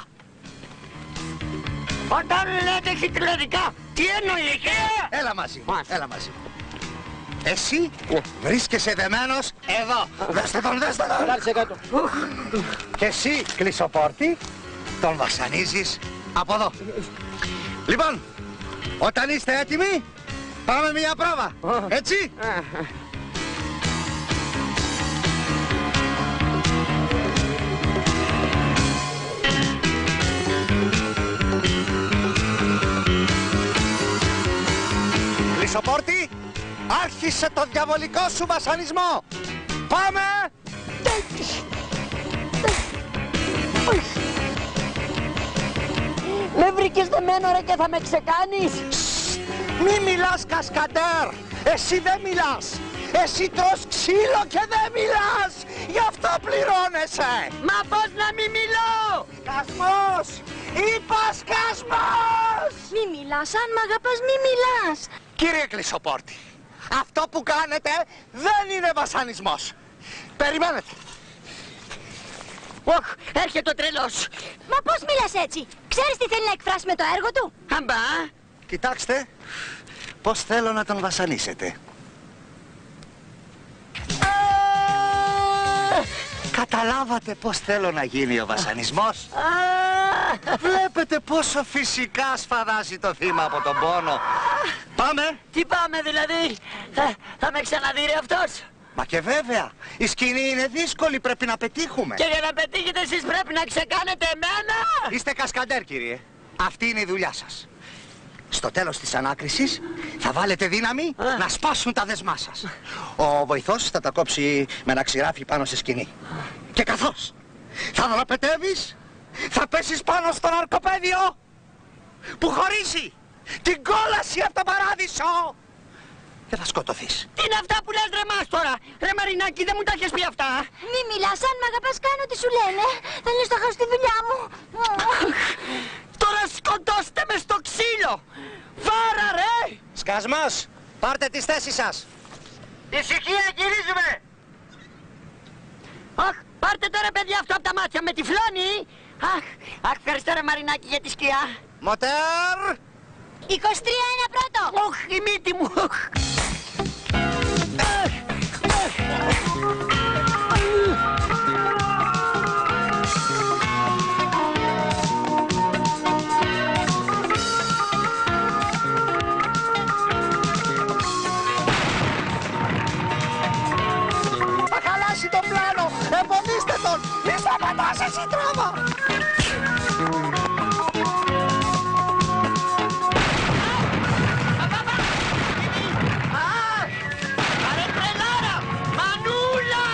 Όταν λέτε χιτλερικά, τι εννοείτε? Έλα μαζί μου, Μάλιστα. έλα μαζί μου. Εσύ βρίσκεσαι δεμένος εδώ. Δέστε τον, δέστε τον. Κάτσε κάτω. Και εσύ, Κλεισοπόρτη, τον βασανίζεις από εδώ. Λοιπόν, όταν είστε έτοιμοι, πάμε μια πρόβα. Έτσι. Κλεισοπόρτη, άρχισε το διαβολικό σου βασανισμό. Πάμε! Με βρήκες δεμένο ρε και θα με ξεκάνεις? Μη μιλάς, Κασκαντέρ! Εσύ δεν μιλάς! Εσύ τρως ξύλο και δεν μιλάς! Γι' αυτό πληρώνεσαι! Μα πώς να μη μιλώ? Σκασμός! Είπα σκασμός! Μη μιλάς, αν μ' αγαπάς μη μιλάς. Κύριε Κλεισοπόρτη, αυτό που κάνετε δεν είναι βασανισμός. Περιμένετε. Οχ, έρχεται ο τρελός. Μα πώς μιλάς έτσι? Ξέρεις τι θέλει να εκφράσει με το έργο του? Αμπά. Κοιτάξτε, πώς θέλω να τον βασανίσετε. Καταλάβατε πώς θέλω να γίνει ο βασανισμός? Βλέπετε πόσο φυσικά σφαδάζει το θύμα από τον πόνο. Πάμε! Τι πάμε δηλαδή? Θα, θα με ξαναδεί ρε αυτός? Μα και βέβαια, η σκηνή είναι δύσκολη, πρέπει να πετύχουμε. Και για να πετύχετε εσείς πρέπει να ξεκάνετε εμένα? Είστε Κασκαντέρ, κύριε. Αυτή είναι η δουλειά σας. Στο τέλος της ανάκρισης θα βάλετε δύναμη Α. να σπάσουν τα δεσμά σας. Ο βοηθός θα τα κόψει με ένα ξηράφι πάνω σε σκηνή. Και καθώς θα δραπετεύεις, θα πέσεις πάνω στο ναρκοπαίδιο που χωρίζει την κόλαση από τον παράδεισο και θα σκοτωθείς. Τι είναι αυτά που λες ρε μας τώρα? Ρε Μαρινάκη, δεν μου τα έχεις πει αυτά. Μη μιλάς, αν μ' αγαπάς κάνω τι σου λένε. Θα λες το χάσω τη δουλειά μου. Τώρα σκοτώστε με στο ξύλο. Βάρα ρε. Σκασμός, πάρτε τις θέσεις σας. Ησυχία, γυρίζουμε. Αχ, πάρτε τώρα παιδιά αυτό από τα μάτια με τυφλώνει. Αχ, αχ, ευχαριστώ ρε Μαρινάκη για τη σκιά. Μοτέρ! είκοσι τρία ένα πρώτο. Οχ, η μύτη μου. Θα χαλάσει το πλάνο! Εμποδίστε τον! Μη σταματάς εσύ τράβα! Αρε τρελάρα! Μανούλα!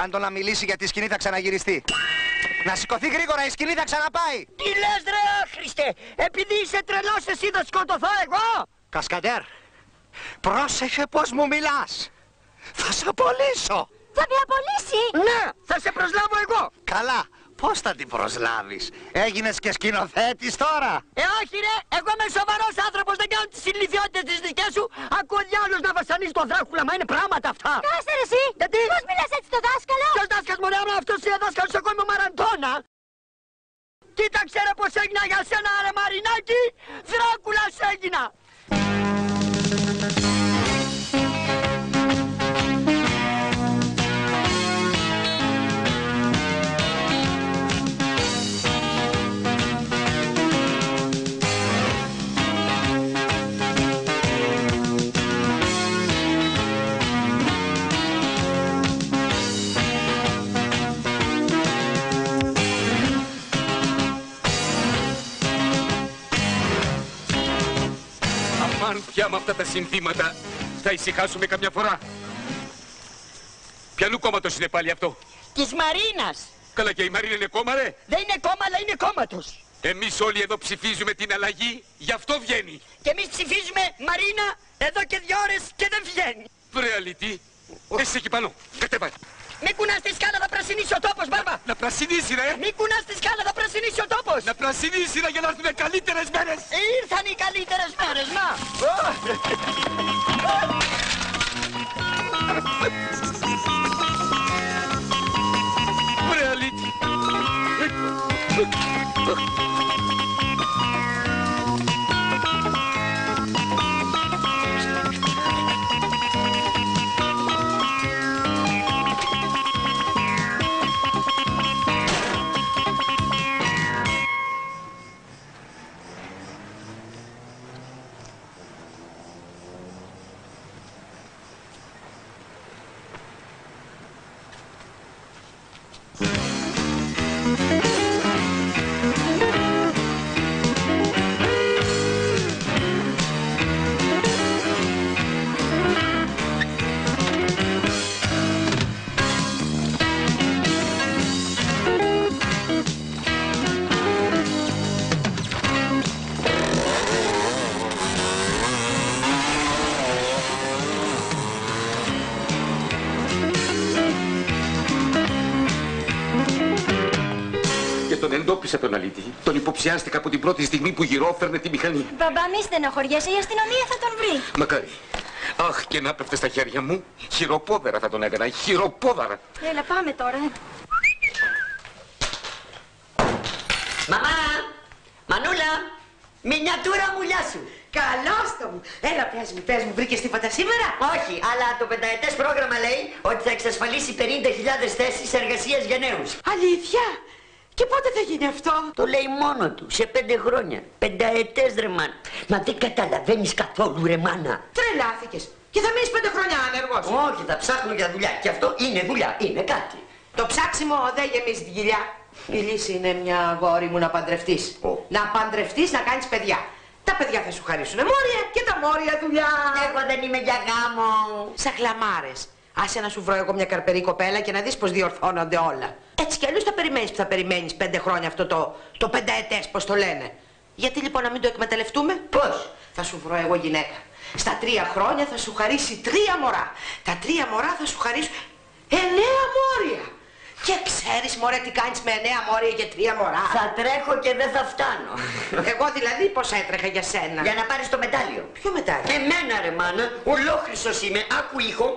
Κάντο να μιλήσει γιατί η σκηνή θα ξαναγυριστεί. Να σηκωθεί γρήγορα, η σκηνή θα ξαναπάει. Τι λες ρε άχρηστε, επειδή είσαι τρελός εσύ θα σκοτωθώ εγώ. Κασκαντέρ, πρόσεχε πως μου μιλάς. Θα σε απολύσω. Θα με απολύσει. Ναι, θα σε προσλάβω εγώ. Καλά, πώς θα την προσλάβεις? Έγινες και σκηνοθέτης τώρα. Ε, όχι ρε, εγώ είμαι σοβαρός άνθρωπος, δεν κάνω τις ηλικιότητες τις δικές σου. Ακούω διάολος να βασανείς τον Δράκουλα, μα είναι πράγματα αυτά. Κάστε ρε εσύ. Γιατί? Πώς μιλάς έτσι στο δάσκαλο? Ποιος δάσκαλος μωρέ, άμα αυτός είναι δάσκαλος, εγώ είμαι ο Μαραντώνα. Κοίταξε ρε πως έγινα για σένα ρε Μαρινάκη, Δράκουλας έγινα. Αν πια με αυτά τα συνθήματα θα ησυχάσουμε καμιά φορά. Ποιανού κόμματος είναι πάλι αυτό? Της Μαρίνας. Καλά, και η Μαρίνα είναι κόμμα ρε? Δεν είναι κόμμα αλλά είναι κόμματος. Εμείς όλοι εδώ ψηφίζουμε την αλλαγή, γι' αυτό βγαίνει. Και εμείς ψηφίζουμε Μαρίνα εδώ και δύο ώρες και δεν βγαίνει. Βρε αλήτη, εσύ εκεί πάνω, κατέβα. Μη κουνάς τη σκάλα, θα πρασινίσει ο τόπος, μπάρμπα. Να πρασινίσει ρε. Μη κουνάς τη σκάλα, θα πρασινίσει ο τόπος. Να πρασινίσει ρε, για να έρθουν καλύτερες μέρες. Ήρθαν οι καλύτερες μέρες, να. Βρε αλήτη. Τον εντόπισα τον αλήτη. Τον υποψιάστηκα από την πρώτη στιγμή που γυρόφερνε τη μηχανή. Μπαμπά, μη στενοχωριέσαι, η αστυνομία θα τον βρει. Μακάρι. Αχ, και να πέφτε στα χέρια μου. Χειροπόδαρα θα τον έκανα. Χειροπόδαρα. Έλα, πάμε τώρα. Μαμά, Μανούλα, μινιατούρα μουλιά σου. Καλώς το μου. Έλα, πες μου, πες μου, βρήκες τίποτα σήμερα? Όχι, αλλά το πενταετές πρόγραμμα λέει ότι θα εξασφαλίσει πενήντα χιλιάδες θέσεις εργασίας για νέους. Αλήθεια? Και πότε θα γίνει αυτό? Το λέει μόνο του, σε πέντε χρόνια. Πενταετές ρε μάνα. Μα δεν καταλαβαίνεις καθόλου ρε μάνα. Τρελάθηκες. Και θα μείνεις πέντε χρόνια άνεργος. Όχι, θα ψάχνω για δουλειά. Και αυτό είναι δουλειά, είναι κάτι. Το ψάξιμο δεν γεμίζει την κοιλιά. Η λύση είναι μια αγόρι μου να παντρευτείς. Oh. Να παντρευτείς, να κάνεις παιδιά. Τα παιδιά θα σου χαρίσουν μόρια και τα μόρια δουλειά. Εγώ δεν είμαι για γάμο. Σαν χλαμάρες. Άσε να σου βρω εγώ μια καρπερή κοπέλα και να δεις πως διορθώνονται όλα. Έτσι κι αλλιώς θα περιμένεις που θα περιμένεις πέντε χρόνια αυτό το, το πενταετές, πως το λένε. Γιατί λοιπόν να μην το εκμεταλλευτούμε? Πώς? Θα σου βρω εγώ γυναίκα. Στα τρία χρόνια θα σου χαρίσει τρία μωρά. Τα τρία μωρά θα σου χαρίσουν εννέα μόρια. Και ξέρεις μωρέ τι κάνεις με εννέα μόρια και τρία μωρά? Θα τρέχω και δεν θα φτάνω. Εγώ δηλαδή πως έτρεχα για σένα? Για να πάρεις το μετάλλιο. Ποιο μετάλλιο? Εμένα ρε μάνα, ολόχρυσος είμαι, άκου ήχο.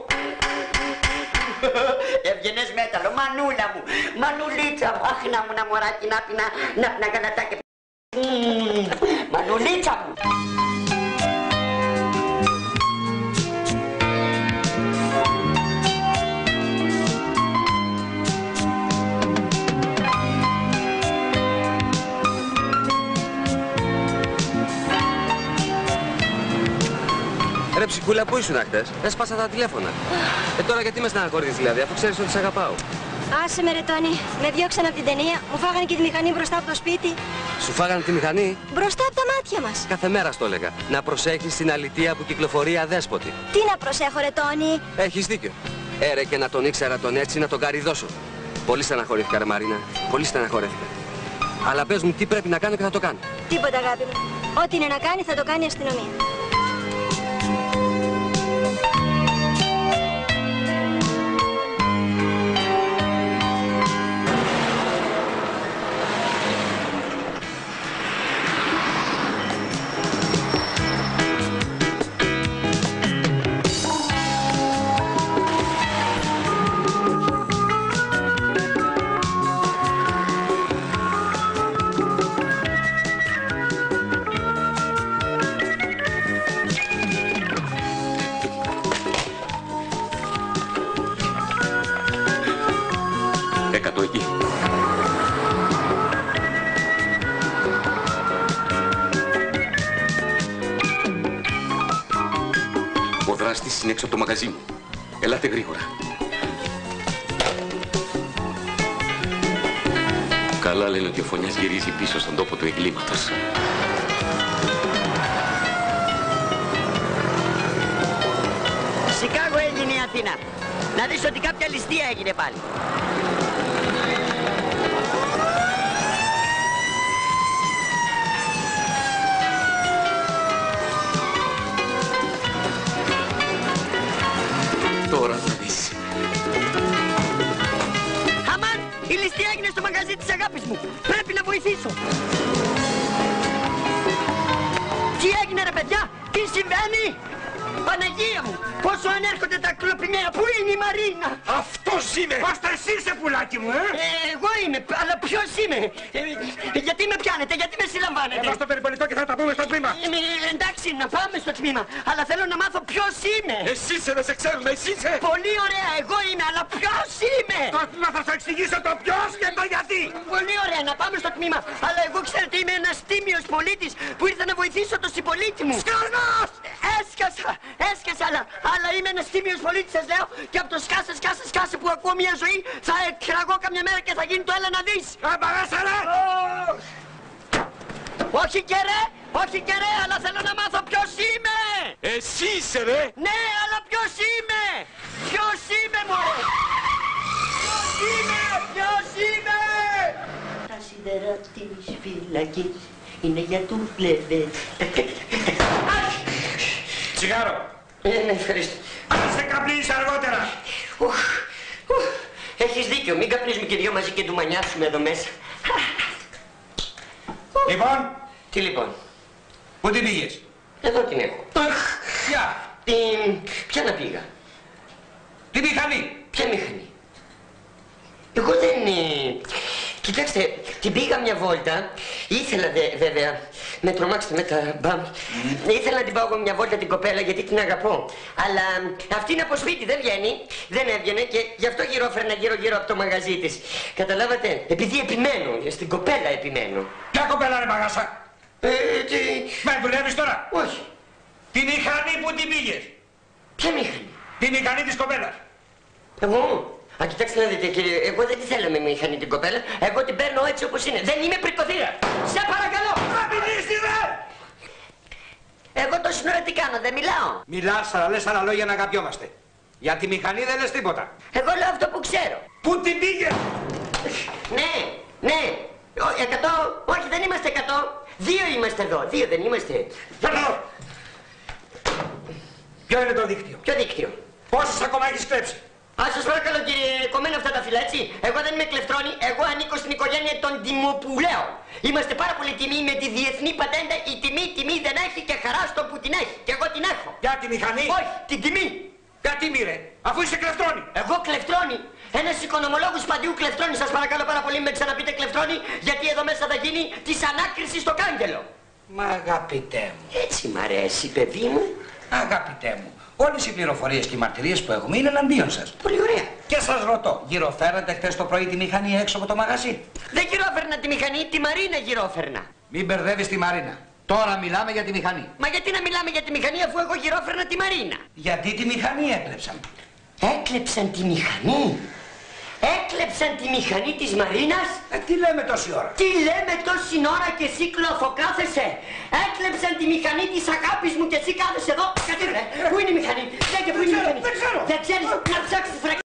Έβγαινες μέταλλο, μανούλα μου, μανουλίτσα μου. Αχ, να μου να μωράκι, να πει να πει να γαλατάκια. Μανουλίτσα μου. Ρε ψυχούλα, πού ήσουν χτες? Έσπασα τα τηλέφωνα. Ε, τώρα γιατί με στεναχωρείς δηλαδή, αφού ξέρεις ότι σε αγαπάω? Άσε με ρε Τόνι, με διώξαν από την ταινία, μου φάγανε και τη μηχανή μπροστά από το σπίτι. Σου φάγανε τη μηχανή? Μπροστά από τα μάτια μας. Κάθε μέρα στο έλεγα. Να προσέχεις την αλητεία που κυκλοφορεί αδέσποτη. Τι να προσέχω ρε Τόνι? Έχεις δίκιο. Έρε και να τον ήξερα τον έτσι να τον καριδώσω. Πολύ στεναχωρήθηκα ρε Μαρίνα, πολύ στεναχωρήθηκα. Αλλά πες μου τι πρέπει να κάνω και θα το κάνω. Τίποτα αγάπη μου. Ό,τι είναι να κάνει θα το κάνει η αστυνομία. Έκατο εκεί. Ο δράστης είναι έξω από το μαγαζί μου. Ελάτε γρήγορα. Καλά λένε ότι ο Φωνιάς γυρίζει πίσω στον τόπο του εγκλήματος. Σικάγο έγινε η Αθήνα. Να δεις ότι κάποια ληστεία έγινε πάλι. Τώρα θα δεις. Αμάν, η ληστεία έγινε στο μαγαζί της αγάπης μου. Πρέπει να βοηθήσω. Τι έγινε ρε παιδιά, τι συμβαίνει? Παναγία μου, πόσο ανέρχονται τα κλοπημένα, πού είναι η Μαρίνα? Αυτός είμαι! Κώστα, εσύ είσαι πουλάκι μου, ε! Ε, εγώ είμαι, αλλά ποιος είμαι? Ε, γιατί με πιάνετε, γιατί με συλλαμβάνετε? Εδώ στο περιπολικό και θα τα πούμε στο τμήμα. Ε, ε, εντάξει, να πάμε στο τμήμα, αλλά θέλω να μάθω ποιος είμαι. Εσύ είσαι, δεν σε ξέρουμε, εσύ είσαι! Πολύ ωραία, εγώ είμαι, αλλά ποιος είμαι? Στο τμήμα θα σου εξηγήσω το ποιος και το γιατί. Πολύ ωραία, να πάμε στο τμήμα, αλλά εγώ ξέρετε είμαι ένας τίμιος πολίτης που ήρθα να βοηθήσω τον συμπολίτη μου. Σκαρνός! Έσκασα, έσκασα, αλλά, αλλά είμαι ένας τίμιος πολίτης, σας λέω, και από το σκάσε, σκάσε, σκάσε που ακούω μια ζωή θα εκραγώ καμιά μέρα και θα γίνει το έλα να δεις. Αμπαγάσα ρε! Όχι και ρε, όχι και ρε, αλλά θέλω να μάθω ποιος είμαι. Εσύ είσαι ρε! Ναι, αλλά ποιος είμαι? Ποιος είμαι μωρέ? Ποιος είμαι, ποιος είμαι? Τα σίδερα της φυλακής είναι για τους πλευρές. Τσιγάρο! Ε, ναι, ευχαριστώ. Ας σε καπνίσεις αργότερα. Ουχ, ουχ. Έχεις δίκιο, μην καπνίζουμε και δυο μαζί και ντουμανιάσουμε εδώ μέσα. Λοιπόν, Τι λοιπόν? πού την πήγες? Εδώ την έχω. Ποια? Την... Ποια να πήγα? Τη μηχανή. Ποια μηχανή? Εγώ δεν... ε, Κοιτάξτε, την πήγα μια βόλτα. Ήθελα δε, βέβαια... Με τρομάξτε με τα μπαμ. Mm. Ήθελα να την πάω εγώ μια βόλτα την κοπέλα γιατί την αγαπώ. Αλλά αυτή είναι από σπίτι, δεν βγαίνει. Δεν έβγαινε και γι' αυτό γυρόφερνα γύρω-γύρω από το μαγαζί της. Καταλάβατε, επειδή επιμένω, στην κοπέλα επιμένω. Ποια κοπέλα ρε μαγάσα? Ε, τι... Με δουλεύεις τώρα? Όχι. Τη μηχανή που την πήγες. Ποια μηχανή? Τη μηχανή της κοπέλας. Εγώ. Α, κοιτάξτε να δείτε κύριε, εγώ δεν τη θέλω με μηχανή την κοπέλα, εγώ την παίρνω έτσι όπως είναι. Δεν είμαι πρικοδύρα. Σε παρακαλώ. Να μιλήσει δε! Εγώ τόση ώρα τι κάνω, δεν μιλάω. Μιλάς, αλλά λες άλλα λόγια να αγαπιόμαστε. Για τη μηχανή δεν λες τίποτα. Εγώ λέω αυτό που ξέρω. Πού την πήγες? Ναι, ναι. Ο, εκατό, όχι δεν είμαστε εκατό. Δύο είμαστε εδώ, δύο δεν είμαστε. Φέρνω. Ποιο είναι το δίκτυο? Ποιο δίκτυο? Πόσες ακόμα έχεις κλέψει? Α, σας παρακαλώ κύριε, κομμένα αυτά τα φύλλα, έτσι. Εγώ δεν είμαι κλεφτρόνη, εγώ ανήκω στην οικογένεια των τιμοπουλαίων. Είμαστε πάρα πολύ τιμή με τη διεθνή πατέντα, η τιμή, τιμή δεν έχει και χαρά στο που την έχει. Και εγώ την έχω. Για τη μηχανή? Όχι, την τιμή. Για τιμή ρε, αφού είσαι κλεφτρόνη. Εγώ κλεφτρόνη. Ένας οικονομολόγος παντίου κλεφτρόνη. Σας παρακαλώ πάρα πολύ, με ξαναπείτε κλεφτρόνη, γιατί εδώ μέσα θα γίνει της ανάκρισης στο κάγκελο. Μα αγαπητέ μου. Έτσι μ' αρέσει, παιδί μου. Αγαπητέ μου. Όλες οι πληροφορίες και οι μαρτυρίες που έχουμε είναι εναντίον σας. Πολύ ωραία. Και σας ρωτώ, γυροφέρατε χθες το πρωί τη μηχανή έξω από το μαγαζί? Δεν γυρόφερνα τη μηχανή, τη Μαρίνα γυρόφερνα. Μην μπερδεύεις τη Μαρίνα. Τώρα μιλάμε για τη μηχανή. Μα γιατί να μιλάμε για τη μηχανή αφού εγώ γυρόφερνα τη Μαρίνα? Γιατί τη μηχανή έκλεψαν. Έκλεψαν τη μηχανή. Έκλεψαν τη μηχανή της Μαρίνας. Ε, τι λέμε τόση ώρα? Τι λέμε τόση ώρα και εσύ κλωθοκάθεσαι. Έκλεψαν τη μηχανή της αγάπης μου και εσύ κάθεσαι εδώ. Κάτσε ρε. Πού είναι η μηχανή? Δεν και πού είναι η μηχανή? Δεν ξέρω. Δεν ξέρεις να ψάξεις ρε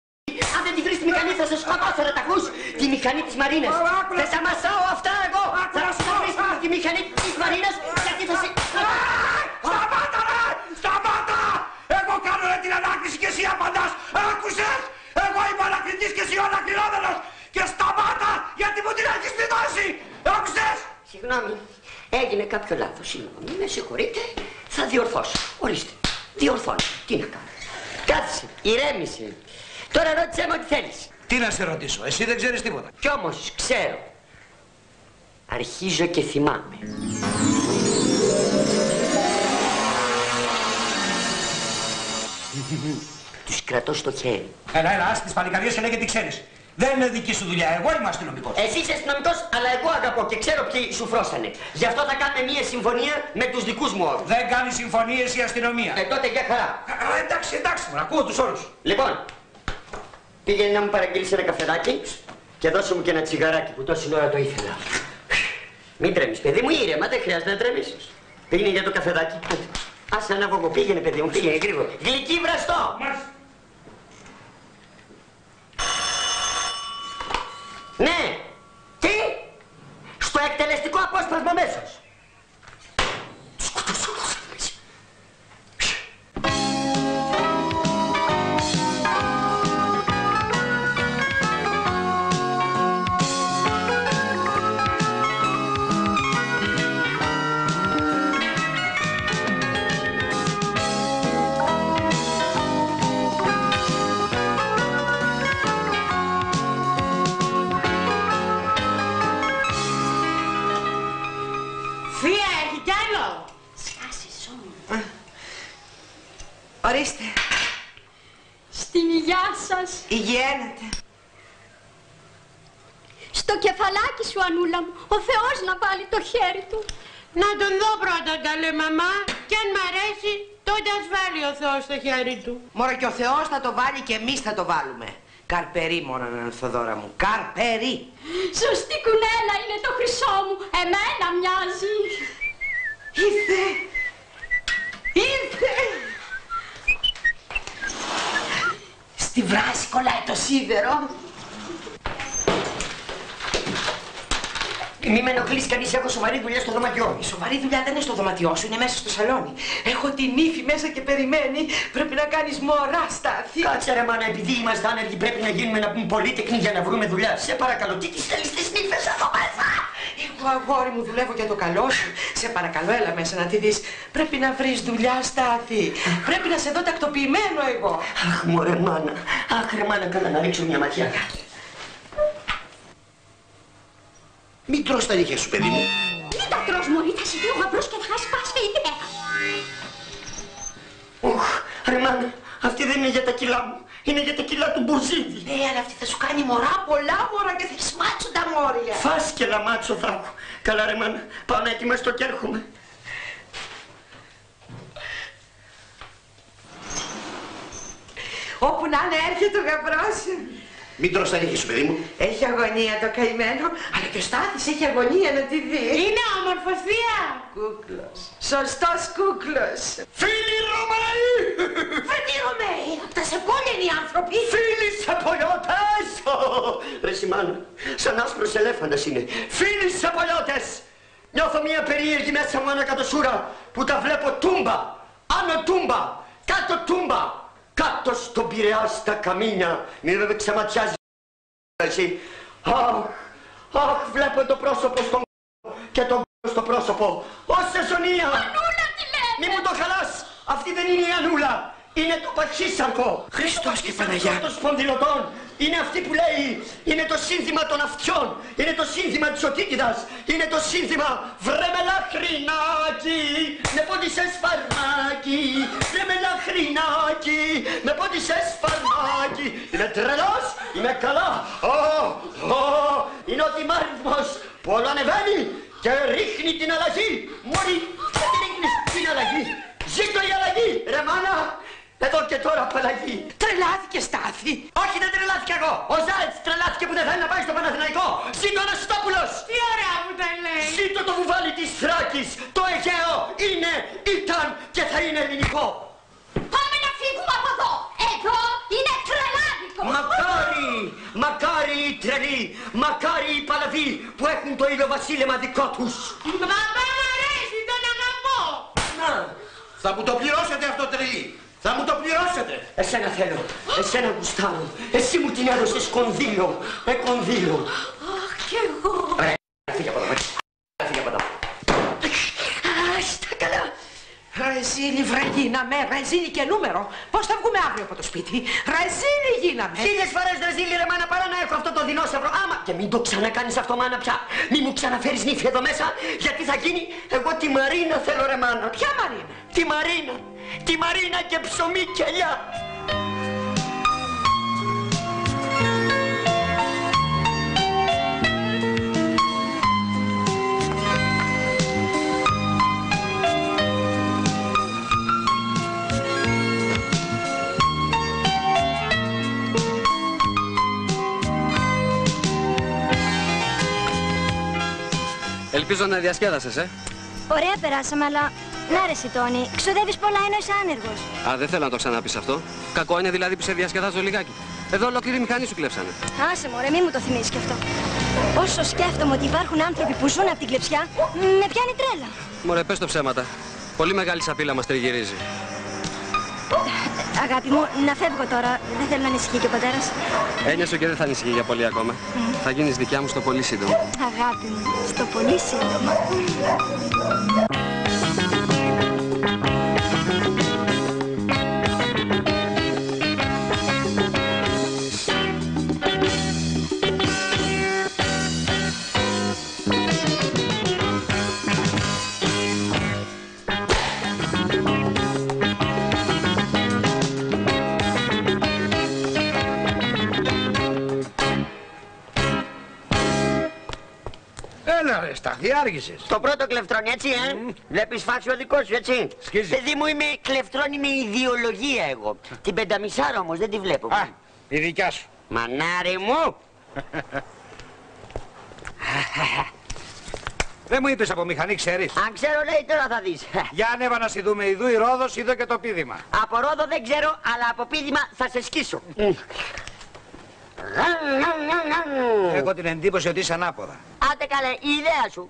μηχανή της Μαρίνας. Θα σε αμασάω αυτά εγώ. Θα σου βρίσω τη μηχανή της Μαρίνας γιατί θα σε... Σταμάτα ρε! Σταμάτα! Εγώ κάνω ρε την ανάκριση και εσύ απαντάς. Άκουσες! Εγώ είμαι ανακριτής και εσύ ο ανακρινόμενος. Και σταμάτα γιατί μου την έχεις πηδώσει. Άκουσες! Συγγνώμη, έγινε κάποιο λάθος. Συγγνώμη, με συγχωρείτε. Θα διορθώσω. Ορίστε. Διορθώνω. Τι να κάνω. Κάτσε, ηρέμησε. Τώρα ρώτησέ με ό,τι θέλεις. Τι να σε ρωτήσω, εσύ δεν ξέρεις τίποτα. Κι όμως ξέρω. Αρχίζω και θυμάμαι. Τους κρατώ στο χέρι. Έλα, έλα, ας τις παλικαρίες και λέγε τι ξέρεις. Δεν είναι δική σου δουλειά, εγώ είμαι αστυνομικός. Εσύ είσαι αστυνομικός, αλλά εγώ αγαπώ και ξέρω ποιοι σου φρώσανε. Γι' αυτό θα κάνουμε μία συμφωνία με τους δικούς μου όρους. Δεν κάνει συμφωνίες η αστυνομία. Ε, τότε για χαρά. Α, εντάξει, εντάξει, μου ακούω τους όρους. Λοιπόν, πήγαινε να μου παραγγείλεις ένα καφεδάκι και δώσε μου και ένα τσιγαράκι που τόση ώρα το ήθελα. Μην τρέμεις, παιδί μου, ήρεμα, δεν χρειάζεται να τρέμεις. Πήγαινε για το καφεδάκι. Άσε ένα βόγκο, πήγαινε παιδί μου, πήγαινε γρήγορα. Γλυκύ βραστό! Ναι! Τι! Στο εκτελεστικό απόσπασμα αμέσως! Ορίστε. Στην υγειά σας. Υγιένεται. Στο κεφαλάκι σου, Ανούλα μου, ο Θεός να βάλει το χέρι του. Να τον δω πρώτα, τα λέει μαμά, και αν μ' αρέσει, τότε ας βάλει ο Θεός το χέρι του. Μωρέ και ο Θεός θα το βάλει και εμείς θα το βάλουμε. Καρπερί μόνο να είναι, Θοδώρα μου, καρπερί. Σωστή κουνέλα είναι το χρυσό μου, εμένα μοιάζει. Ήρθε, ήρθε. Στη βράση κολλάει το σίδερο. Μη με ενοχλείς κανείς, έχω σοβαρή δουλειά στο δωμάτιό. Η σοβαρή δουλειά δεν είναι στο δωμάτιό σου, είναι μέσα στο σαλόνι. Έχω την ύφη μέσα και περιμένει. Πρέπει να κάνεις μωρά, Στάθη. Κάτσε ρε μάνα, επειδή είμαστε άνεργοι πρέπει να γίνουμε να πούμε πολύτεκνοι για να βρούμε δουλειά. Σε παρακαλώ, τι τις θέλεις τις νύφες εδώ μέσα. Εγώ αγόρι μου δουλεύω για το καλό σου. Σε παρακαλώ, έλα μέσα να τη δεις. Πρέπει να βρεις δουλειά, Στάθη. Πρέπει να σε δω τακτοποιημένο εγώ. Αχ, μωρέ μάνα. Αχ, ρε μάνα, καλά να ρίξω μια ματιά. Μην τρως τα νύχια σου, παιδί μου. Μην τα τρως, μωρή, θα συμβεί ο γαμπρός και θα σπάσει η ιδέα. Οχ, ρε μάνα, αυτή δεν είναι για τα κιλά μου. Είναι για τα κιλά του Μπουζίδη. Ναι, αλλά αυτή θα σου κάνει μωρά, πολλά μωρά και θα έχεις μάτσο τα μόρια. Φάσκελα μάτσο θα έχω. Καλά ρε μάνα, πάω να ετοιμαστώ και έρχομαι. Όπου να είναι έρχεται ο γαμπρός. Μην τρως τα νύχια σου, παιδί μου. Έχει αγωνία το καημένο, αλλά και ο Στάθης έχει αγωνία να τη δει. Είναι όμορφος, θεία. Κούκλος. Σωστός κούκλος. Φίλοι Ρωμαίοι! Φρετοί Ρωμαίοι, απ' τα σεπόλια είναι οι άνθρωποι. Φίλοι Σεπολιώτες! Ρε Σιμάνα, σαν άσπρος ελέφαντας είναι. Φίλοι Σεπολιώτες! Νιώθω μια περίεργη μέσα μου ανακατοσούρα που τα βλέπω τούμπα, άνω τούμπα, κάτω τούμπα. Κάτω στον Πειραιά στα καμίνια, μη με ξαματιάζει εσύ. Αχ, αχ, βλέπω το πρόσωπο στον και τον στο πρόσωπο. Ω Σεζονία! Ανούλα τι λέτε! Μη μου το χαλάς! Αυτή δεν είναι η Ανούλα! Είναι το παχύσαρκο! Χριστός και Παναγιά! Των σπονδυλωτών! Είναι αυτή που λέει, είναι το σύνθημα των αυτιών, είναι το σύνθημα της οτίτιδας, είναι το σύνθημα βρε με λαχρινάκι, με πόντισες φαρμάκι, βρε με λαχρινάκι, με πόντισες φαρμάκι. Είμαι τρελός, είμαι καλά, ω, ω, είναι ο δημάριθμος που όλο ανεβαίνει και ρίχνει την αλλαγή. Μωρή, γιατί ρίχνεις την αλλαγή, ζήτω η αλλαγή, ρε μάνα. Εδώ και τώρα απαλλαγή. Τρελάθηκε, Στάθη. Όχι, δεν τρελάθηκε εγώ. Ο Ζάιτς τρελάθηκε που δεν θέλει να πάει στο Παναθηναϊκό. Ζήτω ο Αναστόπουλος. Τι ωραία που τα λέει. Ζήτω το βουβάλι της Θράκης. Το Αιγαίο είναι, ήταν και θα είναι ελληνικό. Πάμε να φύγουμε από εδώ. Εδώ είναι τρελάδικο. Μακάρι, μακάρι οι τρελοί παλαβοί, μακάρι οι παλαβοί που έχουν το ηλιοβασίλεμα δικό τους. Μα μ' αρέσει, τον αγαπώ. Να. Θα μου το πληρώσετε αυτό, τρελή. Θα μου το πληρώσετε. Εσένα θέλω, εσένα γουστάρω. Εσύ μου την έδωσες κονδύλιο, με κονδύλιο. Αχ, κι εγώ. Ρε, φύγε από εδώ, φύγε από εδώ. Α, στα καλά. Ρεζίλη βρε γίναμε, ρεζίλη και νούμερο. Πώς θα βγούμε αύριο από το σπίτι. Ρεζίλη γίναμε. Χίλιες φορές ρεζίλη ρε μάνα, παρά να έχω αυτό το δεινόσαυρο. Άμα και μην το ξανακάνεις αυτό μάνα πια. Μη μου ξαναφέρεις νύφη εδώ μέσα, γιατί θα γίνει. Εγώ τη Μαρίνα θέλω ρε μάνα. Ποια Μαρίνα? Τη Μαρίνα. Τη Μαρίνα και ψωμί και ελιά. Ελπίζω να διασκέδασες, ε. Ωραία περάσαμε, αλλά... Να ρε εσύ, Τόνι, ξοδεύεις πολλά ενώ είσαι άνεργος. Α, δεν θέλω να το ξαναπείς αυτό. Κακό είναι δηλαδή που σε διασκεδάζω λιγάκι. Εδώ ολόκληρη μηχανή σου κλέψανε. Άσε μωρέ, μη μου το θυμίσεις κι αυτό. Όσο σκέφτομαι ότι υπάρχουν άνθρωποι που ζουν από την κλεψιά, με πιάνει τρέλα. Μωρέ, πες το ψέματα. Πολύ μεγάλη σαπίλα μας τριγυρίζει. Αγάπη μου, να φεύγω τώρα. Δεν θέλω να ανησυχεί και ο πατέρας. Ένιωσο και δεν θα ανησυχεί για πολύ ακόμα. Mm. Θα γίνεις δικιά μου στο πολύ σύντομο. Αγάπη μου, στο πολύ σύντομο. Έλα ρε Στάθη, άργησες. Το πρώτο κλεφτρόνι, έτσι, ε. Mm. Βλέπεις φάξει ο δικός σου, έτσι. Σκίζει. Παιδί μου, είμαι κλεφτρόνι με ιδεολογία εγώ. Την πενταμισάρα όμως δεν τη βλέπω. Α, η δικιά σου. Μανάρι μου. Δεν μου είπες από μηχανή, ξέρεις. Αν ξέρω, λέει, τώρα θα δεις. Για ανέβα να σιδούμε ειδού η Ρόδος, είδω και το πίδημα. Από Ρόδο δεν ξέρω, αλλά από πίδημα θα σε σκίσω. Έχω την εντύπωση ότι είσαι ανάποδα. Άντε καλέ, η ιδέα σου.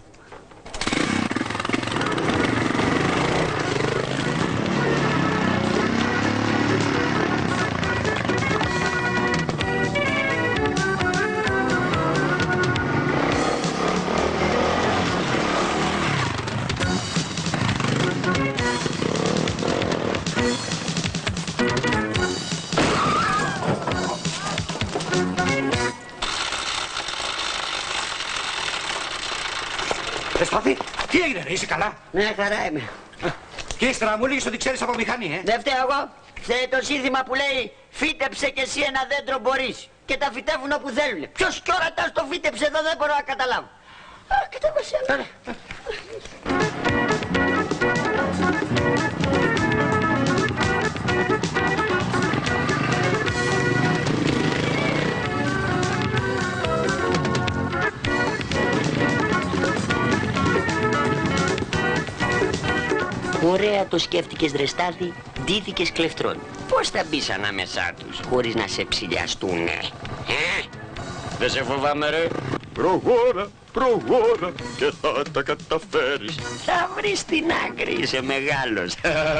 Στάθη, τι έγινε ρε, είσαι καλά? Ναι, χαρά είμαι. Και ύστερα μου έλεγες ότι ξέρεις από μηχανή, ε. Δεν φταίω εγώ. Φταίει το σύνθημα που λέει φύτεψε κι εσύ ένα δέντρο μπορείς. Και τα φυτεύουν όπου θέλουν. Ποιος κι όρατας το φύτεψε εδώ δεν μπορώ να καταλάβω. Α, κοίτα μας έβαλε. Ωραία το σκέφτηκες ρε Στάθη, ντύθηκες κλεφτρών. Πώς θα μπεις ανάμεσά τους χωρίς να σε ψηλιαστούνε, ε? Δεν σε φοβάμαι ρε. Προχώρα, προχώρα και θα τα καταφέρεις. Θα βρεις την άκρη, είσαι μεγάλος.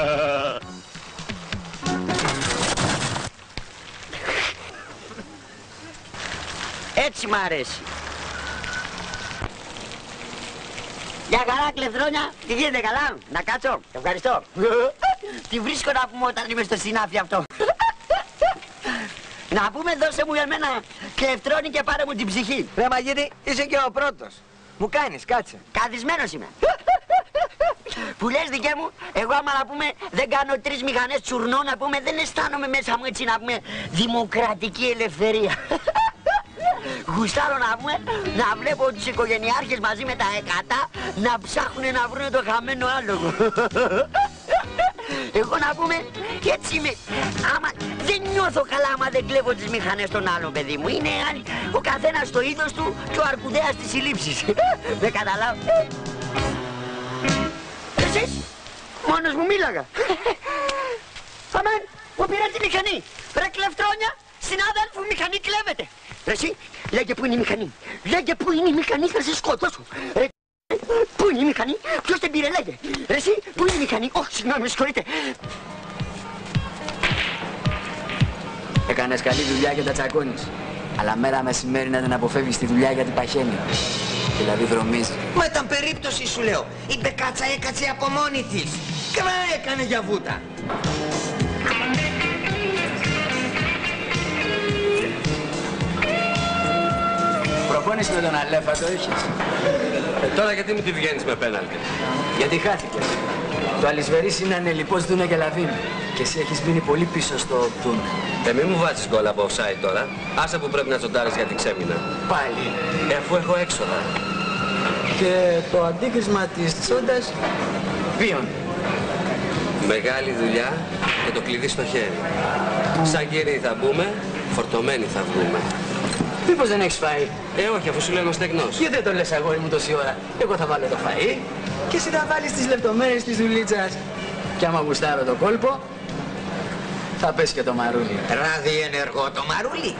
Έτσι μ' αρέσει. Για καλά κλεφτρόνια, τι γίνεται καλά, να κάτσω, ευχαριστώ. Τι βρίσκω να πούμε όταν είμαι στο συνάφι αυτό. Να πούμε δώσε μου για μένα κλεφτρόνι και πάρε μου την ψυχή. Ρε Μαγίτη, είσαι και ο πρώτος. Μου κάνεις, κάτσε. Καθισμένος είμαι. Που λες δικέ μου, εγώ άμα να πούμε δεν κάνω τρεις μηχανές τσουρνό να πούμε δεν αισθάνομαι μέσα μου έτσι να πούμε δημοκρατική ελευθερία. Γουστάρω να πούμε να βλέπω τους οικογενειάρχες μαζί με τα εκατά να ψάχνουν να βρουν το χαμένο άλογο. Εγώ να πούμε έτσι είμαι. Άμα δεν νιώθω καλά άμα δεν κλέβω τις μηχανές των άλλων παιδί μου. Είναι ο καθένας το είδος του και ο αρκουδέας της συλλήψης. Με καταλάβω. Εσείς μόνος μου μίλαγα. Αμάν, μου πήρα τη μηχανή. Ρε κλεφτρόνια, συνάδελφου μηχανή κλέβεται. Ρε εσύ, λέγε πού είναι η μηχανή. Λέγε πού είναι η μηχανή, θα σε σκοτώσω. Ρε, πού είναι η μηχανή, ποιος την πήρε, λέγε. Ρε εσύ, πού είναι η μηχανή. Όχι, συγγνώμη, με συγχωρείτε. Έκανες καλή δουλειά και τα τσακώνεις. Αλλά μέρα μεσημέρι να την αποφεύγεις τη δουλειά γιατί παχαίνει. Δηλαδή βρωμίζει. Μα ήταν περίπτωση σου λέω. Η μπεκάτσα έκατσε από μόνη της. Καλά έκανε για βούτα. Προπόνηση με τον Αλέφαντο είχες. Ε, τώρα γιατί μου τη βγαίνεις με πέναλτι. Γιατί χάθηκες. Το Αλισβερής είναι ανελιπώς Δούνα και Λαβίνη. Και εσύ έχεις μείνει πολύ πίσω στο Δούνα. Ε, μη μου βάζεις γκολ από offside τώρα. Άσε που πρέπει να τσοντάρεις γιατί ξέμεινα. Πάλι. Ε, αφού έχω έξοδα. Και το αντίκρισμα της τσόντας βίων. Μεγάλη δουλειά και το κλειδί στο χέρι. Σαν κύριοι θα μπούμε, φορτωμένοι θα βγούμε. Μήπως δεν έχεις φαΐ? Ε, όχι, αφού σου λέω είμαι στεγνός. Γιατί δεν το λες αγόρι μου τόση ώρα. Εγώ θα βάλω το φαΐ και εσύ θα βάλεις τις λεπτομέρειες της δουλίτσας. Και άμα γουστάρω το κόλπο, θα πέσει και το μαρούλι. Ράδι ενεργό το μαρούλι.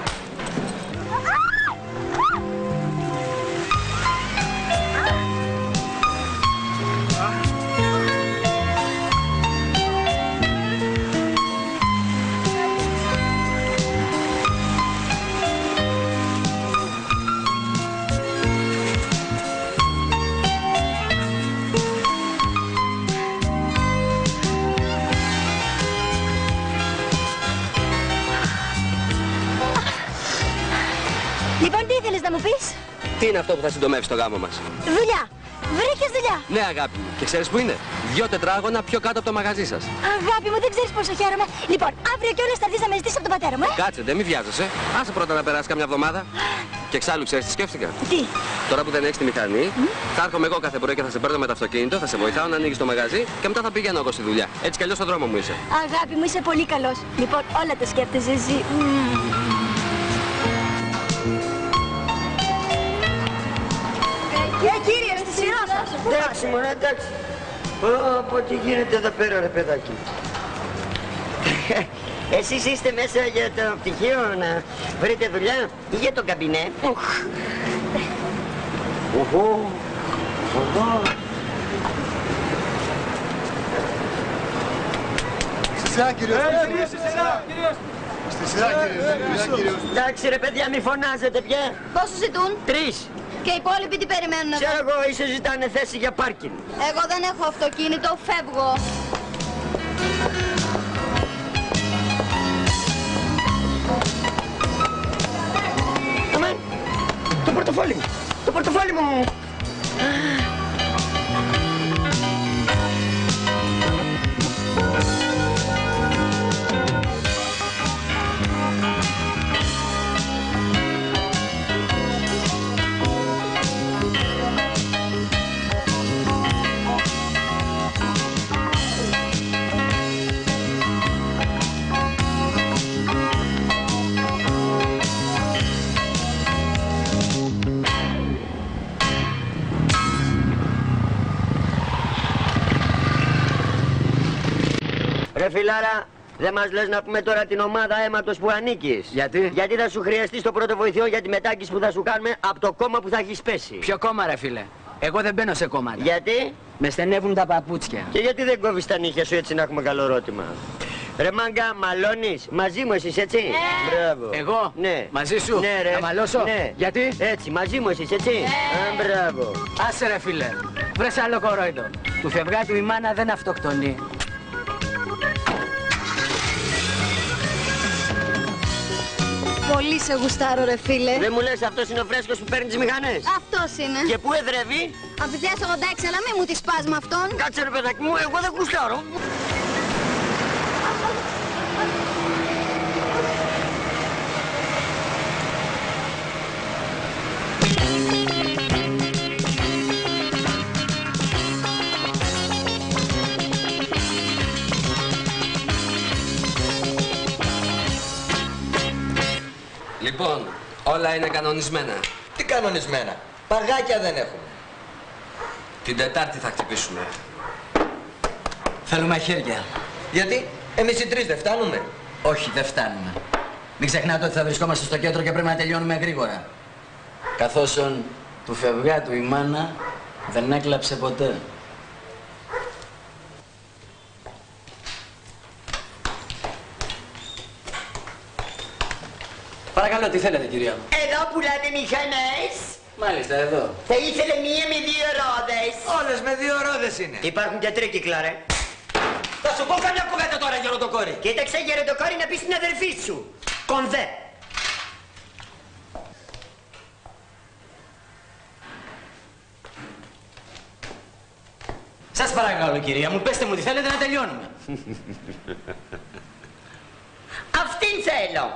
Λοιπόν, τι ήθελες να μου πεις? Τι είναι αυτό που θα συντομεύσει το γάμο μας? Δουλειά. Βρήκες δουλειά. Ναι, αγάπη μου. Και ξέρεις που είναι? Δυο τετράγωνα πιο κάτω από το μαγαζί σας. Αγάπη μου, δεν ξέρεις πόσο χαίρομαι. Λοιπόν, αύριο κιόλας θα έρθεις να με ζητήσεις από τον πατέρα μου, ε? Κάτσε, δεν μη βιάζεσαι. Άσε πρώτα να περάσει καμιά εβδομάδα. Και εξάλλου ξέρεις τι σκέφτηκα? Τι? Τώρα που δεν έχεις τη μηχανή, mm? θα έρχομαι εγώ κάθε πρωί και θα σε παίρνω με το αυτοκίνητο, θα σε βοηθάω να ανοίγεις το μαγαζί και μετά θα πηγαίνω εγώ στη δουλειά. Έτσι κι αλλιώς στον δρόμο μου είσαι. Αγάπη μου, είσαι πολύ καλός. Λοιπόν, όλα τα σκέφτεσαι εσύ. Ε, κύριε, στη σειρά σας. Εντάξει, μωρέ, εντάξει. Πω, τι γίνεται εδώ πέρα, ρε παιδάκι. Εσείς είστε μέσα για το πτυχίο να βρείτε δουλειά ή για το καμπινέ? Οχο. Οχο. Στη σειρά, κύριος. Στη σειρά, κύριος. Στη σειρά, κύριος. Εντάξει, ρε παιδιά, μη φωνάζετε πια. Πόσο ζητούν? Τρεις. Και οι υπόλοιποι τι περιμένουν εδώ? Ξέρω εγώ, ίσως ζητάνε θέση για πάρκινγκ. Εγώ δεν έχω αυτοκίνητο, φεύγω. Αμέ, το πορτοφόλι μου, το πορτοφόλι μου. Ρε φιλάρα, δεν μας λες να πούμε τώρα την ομάδα αίματος που ανήκεις? Γιατί? Γιατί θα σου χρειαστεί το πρώτο βοηθειό για τη μετάκιση που θα σου κάνουμε από το κόμμα που θα έχεις πέσει. Ποιο κόμμα ρε φίλε? Εγώ δεν μπαίνω σε κόμματα. Γιατί? Με στενεύουν τα παπούτσια. Και γιατί δεν κόβεις τα νύχια σου έτσι να έχουμε καλό ρώτημα? Ρε μάγκα, μαλώνεις, μαζί μου εσείς έτσι? Ναι. Μπράβο. Εγώ? Ναι. Μαζί σου? Ναι, ρε. Να μαλώσω? Ναι. Γιατί? Έτσι, μαζί μου εσείς έτσι? Ναι. Α, μπράβο. Άσε ρε φίλε. Βρες άλλο κορόιδο. Του φευγάτου η μάνα δεν αυτοκτονεί. Πολύ σε γουστάρω ρε φίλε. Δεν μου λες αυτός είναι ο φρέσκος που παίρνει τις μηχανές? Αυτός είναι. Και πού εδρεύει? Αμφιθέας ογδόντα έξι, αλλά μη μου τη σπάς με αυτόν. Κάτσε ρε παιδάκι μου, εγώ δεν γουστάρω. Λοιπόν, όλα είναι κανονισμένα. Τι κανονισμένα? Παγάκια δεν έχουμε. Την Τετάρτη θα χτυπήσουμε. Θέλουμε χέρια. Γιατί? Εμείς οι τρεις δεν φτάνουμε. Όχι, δεν φτάνουμε. Μην ξεχνάτε ότι θα βρισκόμαστε στο κέντρο και πρέπει να τελειώνουμε γρήγορα. Καθώς του φευγάτου η μάνα δεν έκλαψε ποτέ. Παρακαλώ, τι θέλετε, κυρία μου? Εδώ πουλάτε μηχανές. Μάλιστα, εδώ. Θα ήθελε μία με δύο ρόδες. Όλες με δύο ρόδες είναι. Υπάρχουν και τρίκυκλα, ρε. Θα σου πω καμιά κουβέντα τώρα, γεροντοκόρη. Κοίταξε, γεροντοκόρη, να πεις στην αδερφή σου. Κονδέ. Σας παρακαλώ, κυρία μου, πέστε μου τι θέλετε να τελειώνουμε. Αυτήν θέλω.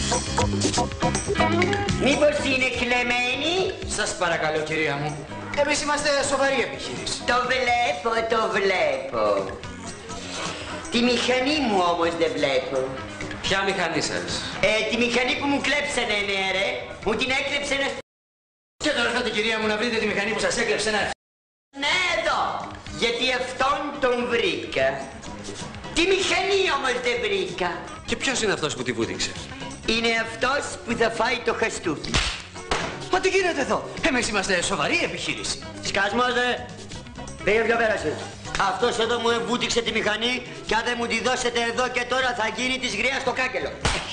Μήπως είναι κλεμμένη? Σας παρακαλώ, κυρία μου. Εμείς είμαστε σοβαρή επιχείρηση. Το βλέπω, το βλέπω. Τη μηχανή μου όμως δεν βλέπω. Ποια μηχανή σας? Ε, τη μηχανή που μου κλέψανε, ναι, ρε. Μου την έκλεψε ένα... Και τώρα έρχεται, κυρία μου, να βρείτε τη μηχανή που σας έκλεψε ένα... Ναι, εδώ. Γιατί αυτόν τον βρήκα. Τη μηχανή όμως δεν βρήκα. Και ποιος είναι αυτός που τη βούτυξε? Είναι αυτός που θα φάει το χαστούκι. Μα τι γίνεται εδώ? Εμείς είμαστε σοβαρή επιχείρηση. Σκασμός, δε. Πήγε πιο πέρασε. Αυτός εδώ μου βούτυξε τη μηχανή και αν δεν μου τη δώσετε εδώ και τώρα θα γίνει της γριάς στο κάκελο.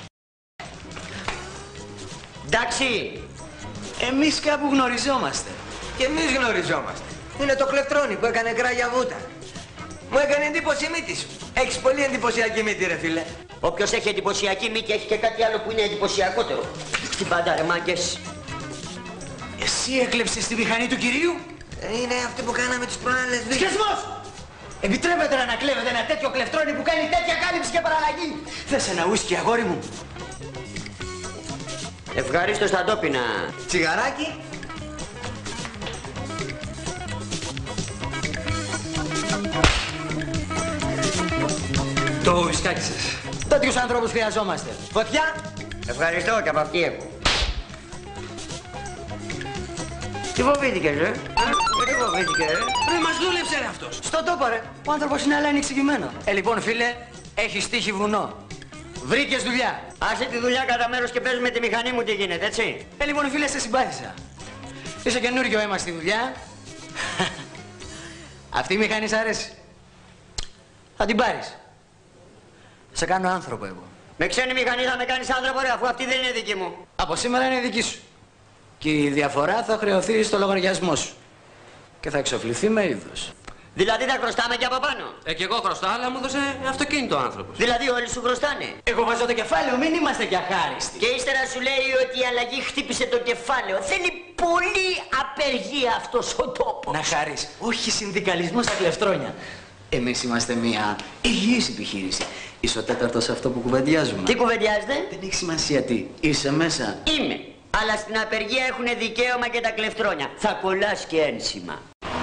Εντάξει. Εμείς κάπου γνωριζόμαστε. Και εμείς γνωριζόμαστε. Είναι το κλεφτρόνι που έκανε γκράγια βούτα. Μου έκανε εντύπωση η μύτη σου. Έχεις πολύ εντυπωσιακή μύτη, ρε φίλε. Όποιος έχει εντυπωσιακή μύτη έχει και κάτι άλλο που είναι εντυπωσιακότερο. Τι πάντα, ρε μάγκες. Εσύ έκλεψες τη μηχανή του κυρίου? Είναι αυτή που κάναμε τις προάλλες βίντεο. Σκασμός! Επιτρέπεται να κλέβετε ένα τέτοιο κλεφτρόνι που κάνει τέτοια κάλυψη και παραλλαγή. Θες ένα ουίσκι, αγόρι μου? Ευχαρίστω στα ντόπινα. Τσιγαράκι. Το ουισκάκι σας. Τέτοιους ανθρώπους χρειαζόμαστε. Φωτιά. Ευχαριστώ και από αυτή έχω. Τι φοβήθηκες, ρε? Τι φοβήθηκες, ρε? Ρε, μας δούλεψε ρε αυτός. Στον τόπο, ρε. Ο άνθρωπος είναι άλλα εξηγημένο. Ε, λοιπόν, φίλε, έχεις τύχει βουνό. Βρήκες δουλειά. Άσε τη δουλειά κατά μέρος και παίζουμε τη μηχανή μου τι γίνεται, έτσι. Ε, λοιπόν, φίλε, σε συμπάθησα. Είσαι καινούριο αίμα στη δουλειά. Αυτή η μηχανή σ' αρέσει. Θα την πάρεις. Σε κάνω άνθρωπο εγώ. Με ξένη μηχανή θα με κάνεις άνθρωπο, ρε, αφού αυτή δεν είναι δική μου. Από σήμερα είναι δική σου. Και η διαφορά θα χρεωθεί στο λογαριασμό σου. Και θα εξοφληθεί με είδος. Δηλαδή θα χρωστάμε και από πάνω. Ε, και εγώ χρωστάω, αλλά μου έδωσε αυτοκίνητο ο άνθρωπος. Δηλαδή όλοι σου χρωστάνε. Εγώ βάζω το κεφάλαιο, μην είμαστε κι αχάριστοι. Και ύστερα σου λέει ότι η αλλαγή χτύπησε το κεφάλαιο. Θέλει πολύ απεργία αυτός ο τόπος. Να χαρείς. Όχι συνδικαλισμό στα κλεφτρόνια. Εμείς είμαστε μια υγιής επιχείρηση. Είσαι ο τέταρτος αυτό που κουβεντιάζουμε. Τι κουβεντιάζετε? Δεν έχει σημασία τι. Είσαι μέσα. Είμαι. Αλλά στην απεργία έχουν δικαίωμα και τα κλεφτρόνια. Θα κολλάς και ένσημα.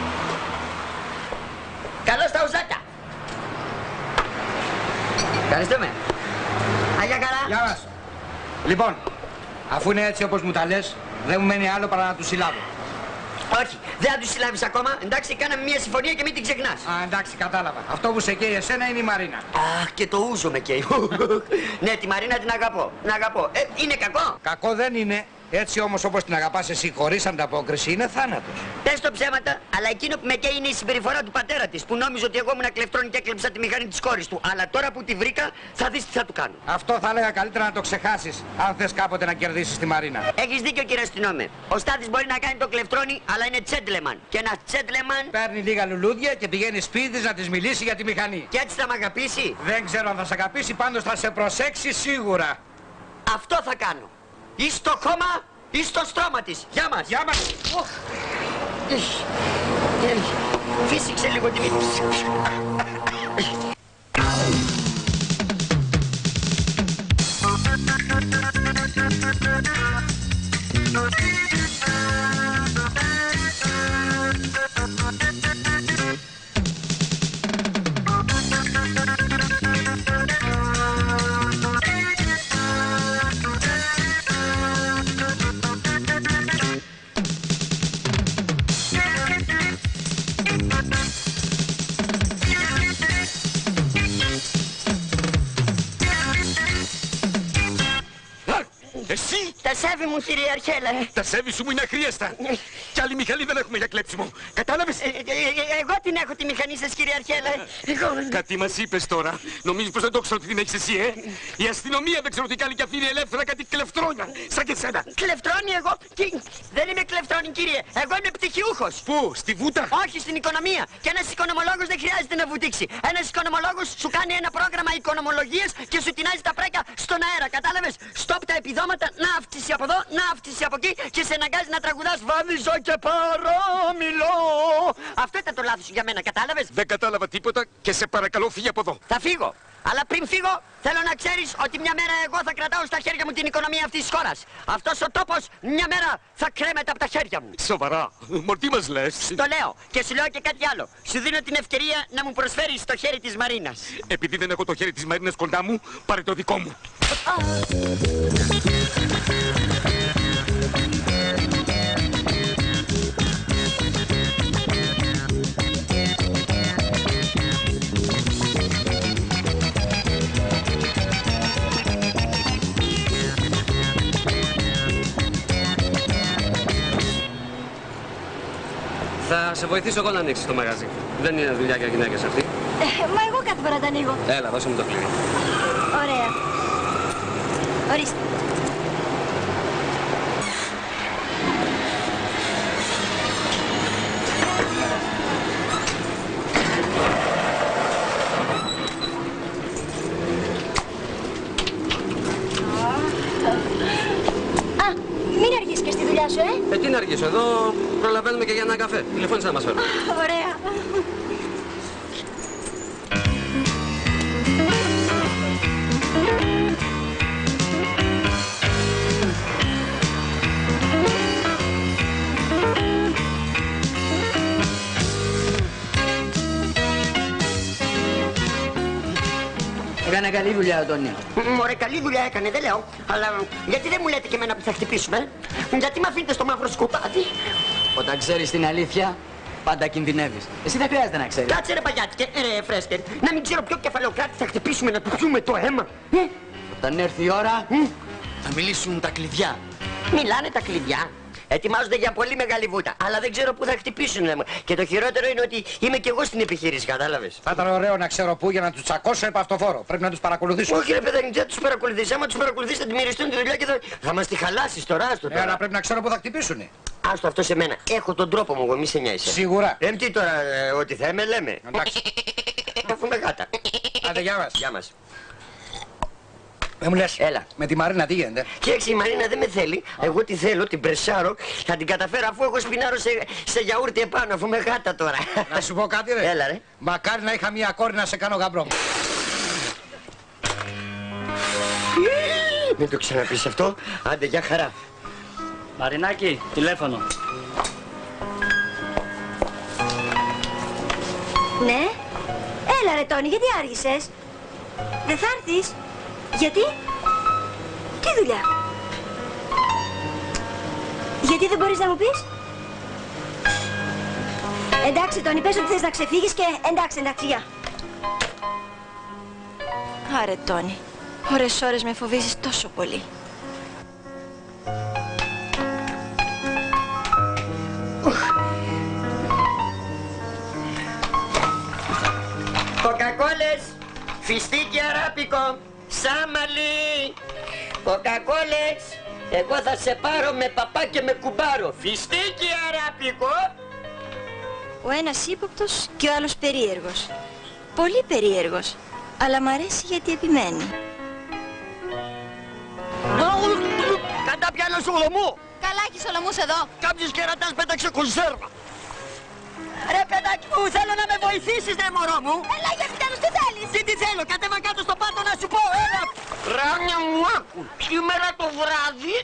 Καλώς τα ουζάκια. Ευχαριστούμε. Αγιά καλά. Γεια μας. Λοιπόν, αφού είναι έτσι όπως μου τα λες, δεν μου μένει άλλο παρά να τους συλλάβω. Όχι, δεν θα τους συλλάβεις ακόμα. Εντάξει, κάναμε μια συμφωνία και μην την ξεχνάς. Α, εντάξει, κατάλαβα. Αυτό που σε καίει εσένα είναι η Μαρίνα. Αχ, και το ούζο με καίει. Ναι, τη Μαρίνα την αγαπώ. Την αγαπώ. Ε, είναι κακό. Κακό δεν είναι. Έτσι όμως όπως την αγαπάς εσύ χωρίς ανταπόκριση είναι θάνατος. Πες το ψέματα, αλλά εκείνο που με καίει είναι η συμπεριφορά του πατέρα της, που νόμιζε ότι εγώ ήμουν κλεφτρόνι και έκλεψα τη μηχανή της κόρης του. Αλλά τώρα που τη βρήκα, θα δεις τι θα του κάνω. Αυτό θα έλεγα καλύτερα να το ξεχάσεις, αν θες κάποτε να κερδίσεις τη Μαρίνα. Έχεις δίκιο, κύριε αστυνόμε. Ο Στάθης μπορεί να κάνει το κλεφτρόνι, αλλά είναι τσέντλεμαν. Και ένα τσέντλεμαν παίρνει λίγα λουλούδια και πηγαίνει σπίτι της να της μιλήσει για τη μηχανή. Και έτσι θα μ' αγαπήσει. Δεν ξέρω αν θα σε αγαπήσει, πάντως θα σε προσέξει σίγουρα. Αυτό θα κάνω. Ή στο χώμα ή στο στρώμα της. Γεια μας. Γεια μας. Φύσηξε λίγο τη μύτη. Εσύ! Τα σέβη μου, κύριε Αρχέλα. Τα σέβη σου μου είναι αχρίαστα. Κι άλλη μηχανή δεν έχουμε για κλέψιμο. Κατάλαβες? Ε, ε, ε, εγώ την έχω τη μηχανή σας, κύριε Αρχέλα. Εγώ... Κάτι μας είπες τώρα. Νομίζεις πως δεν το ξέρω ότι την έχεις εσύ, ε? Η αστυνομία δεν ξέρω τι κάνει και αφήνει ελεύθερα κάτι κλεφτρόνια. Σαν και σένα. Κλεφτρόνι εγώ. Τι... Δεν είμαι κλεφτρόνι, κύριε. Εγώ είμαι πτυχιούχος. Πού? Στη βούτα? Όχι, στην οικονομία. Και ένας οικονομολόγος δεν χρειάζεται να βουτήξει. Ένας οικονομολόγος σου κάνει ένα πρόγραμμα οικονομολογίας και σου τεινάζει τα πρέκα στον αέρα. Κατάλαβες? Στόπ τα επιδόματα, να αύξηση από εδώ, να αύξηση από εκεί και σε αναγκάζει να τραγουδάς βαδίζω και παρόμιλο. Αυτό ήταν το λάθος σου για μένα, κατάλαβες? Δεν κατάλαβα τίποτα και σε παρακαλώ φύγε από εδώ. Θα φύγω. Αλλά πριν φύγω, θέλω να ξέρεις ότι μια μέρα εγώ θα κρατάω στα χέρια μου την οικονομία αυτής της χώρας. Αυτός ο τόπος μια μέρα θα κρέμεται από τα χέρια μου. Σοβαρά. Μωρ, τι μας λες? Το λέω και σου λέω και κάτι άλλο. Σου δίνω την ευκαιρία να μου προσφέρεις το χέρι της Μαρίνας. Επειδή δεν έχω το χέρι της Μαρίνας κοντά μου, πάρε το δικό μου. Θα σε βοηθήσω εγώ να ανοίξεις το μαγαζί. Δεν είναι δουλειά για γυναίκες αυτή. Ε, μα εγώ κάθε φορά τα ανοίγω. Έλα, δώσε μου το κλειδί. Ωραία. Ορίστε. Α, μην αργήσεις και στη δουλειά σου, ε. Ε, τι να αργήσω, εδώ προλαβαίνουμε και για ένα καφέ. Τηλεφώνησε να μας φέρουν. Ωραία. Έκανε καλή δουλειά, Αντώνιο. Μωρέ, καλή δουλειά έκανε, δεν λέω. Αλλά γιατί δεν μου λέτε και εμένα που θα χτυπήσουμε? Γιατί με αφήνετε στο μαύρο σκοτάδι? Όταν ξέρεις την αλήθεια, πάντα κινδυνεύεις. Εσύ δεν χρειάζεται να ξέρεις. Κάτσε ρε παγιάτικε, ρε Φρέσκερ. Να μην ξέρω ποιο κεφαλαιοκράτη θα χτυπήσουμε να του πιούμε το αίμα. Ε? Όταν έρθει η ώρα, mm. θα μιλήσουν τα κλειδιά. Μιλάνε τα κλειδιά. Ετοιμάζονται για πολύ μεγάλη βούτα. Αλλά δεν ξέρω πού θα χτυπήσουν. Και το χειρότερο είναι ότι είμαι κι εγώ στην επιχείρηση, κατάλαβες? Θα ήταν ωραίο να ξέρω πού για να τους τσακώσω επ' αυτοφόρο. Πρέπει να τους παρακολουθήσω. Όχι, ρε παιδάκι, δεν τους παρακολουθείς. Άμα τους παρακολουθείς θα τη μοιριστούν τη δουλειά και θα, θα μας τη χαλάσεις τώρα. Άστο τώρα. Ε, αλλά πρέπει να ξέρω πού θα χτυπήσουνε. Άστο αυτό σε μένα. Έχω τον τρόπο μου, εγώ μη σε νοιάζεσαι. Σίγουρα. Ε, τι τώρα, ε, ό,τι θα με λέμε. Εντάξει. Αφού με γάτα. Άντε, γεια μας. Γεια μας. Δεν μου λες, έλα. Με τη Μαρίνα τι γίνεται? Κοίταξε, η Μαρίνα δεν με θέλει. Α. Εγώ τη θέλω, την πρεσάρω. Θα την καταφέρω αφού έχω σπινάρω σε, σε γιαούρτι επάνω, αφού με γάτα τώρα. Να σου πω κάτι, ρε. Έλα, ρε. Μακάρι να είχα μια κόρη να σε κάνω γαμπρό. Μην το ξαναπείς αυτό. Άντε, για χαρά. Μαρινάκη, τηλέφωνο. Ναι. Έλα ρε Τόνι, γιατί άργησες? Δεν θα έρθεις? Γιατί? Τι δουλειά? Γιατί δεν μπορείς να μου πεις? Εντάξει Τόνι, πες ότι θες να ξεφύγεις και εντάξει, εντάξει, γεια. Άρε Τόνι, ώρες ώρες με φοβίζεις τόσο πολύ. Κοκακόλες, φιστίκι αράπικο, σάμαλι. Κοκακόλες, εγώ θα σε πάρω με παπά και με κουμπάρο. Φιστίκι αράπικο. Ο ένας ύποπτος και ο άλλος περίεργος. Πολύ περίεργος, αλλά μ' αρέσει γιατί επιμένει. Κατά πιάνω σολομού. Καλά έχεις σολομούς εδώ. Κάποιος κερατάς πέταξε κονσέρβα. Ρε παιδάκι μου, θέλω να με βοηθήσεις, ρε μωρό μου. Έλα, για επιτέλους, τι θέλεις? Τι τι θέλω, κατέβα κάτω στο πάτο να σου πω, έλα. Ράνια μου άκου, σήμερα το βράδυ...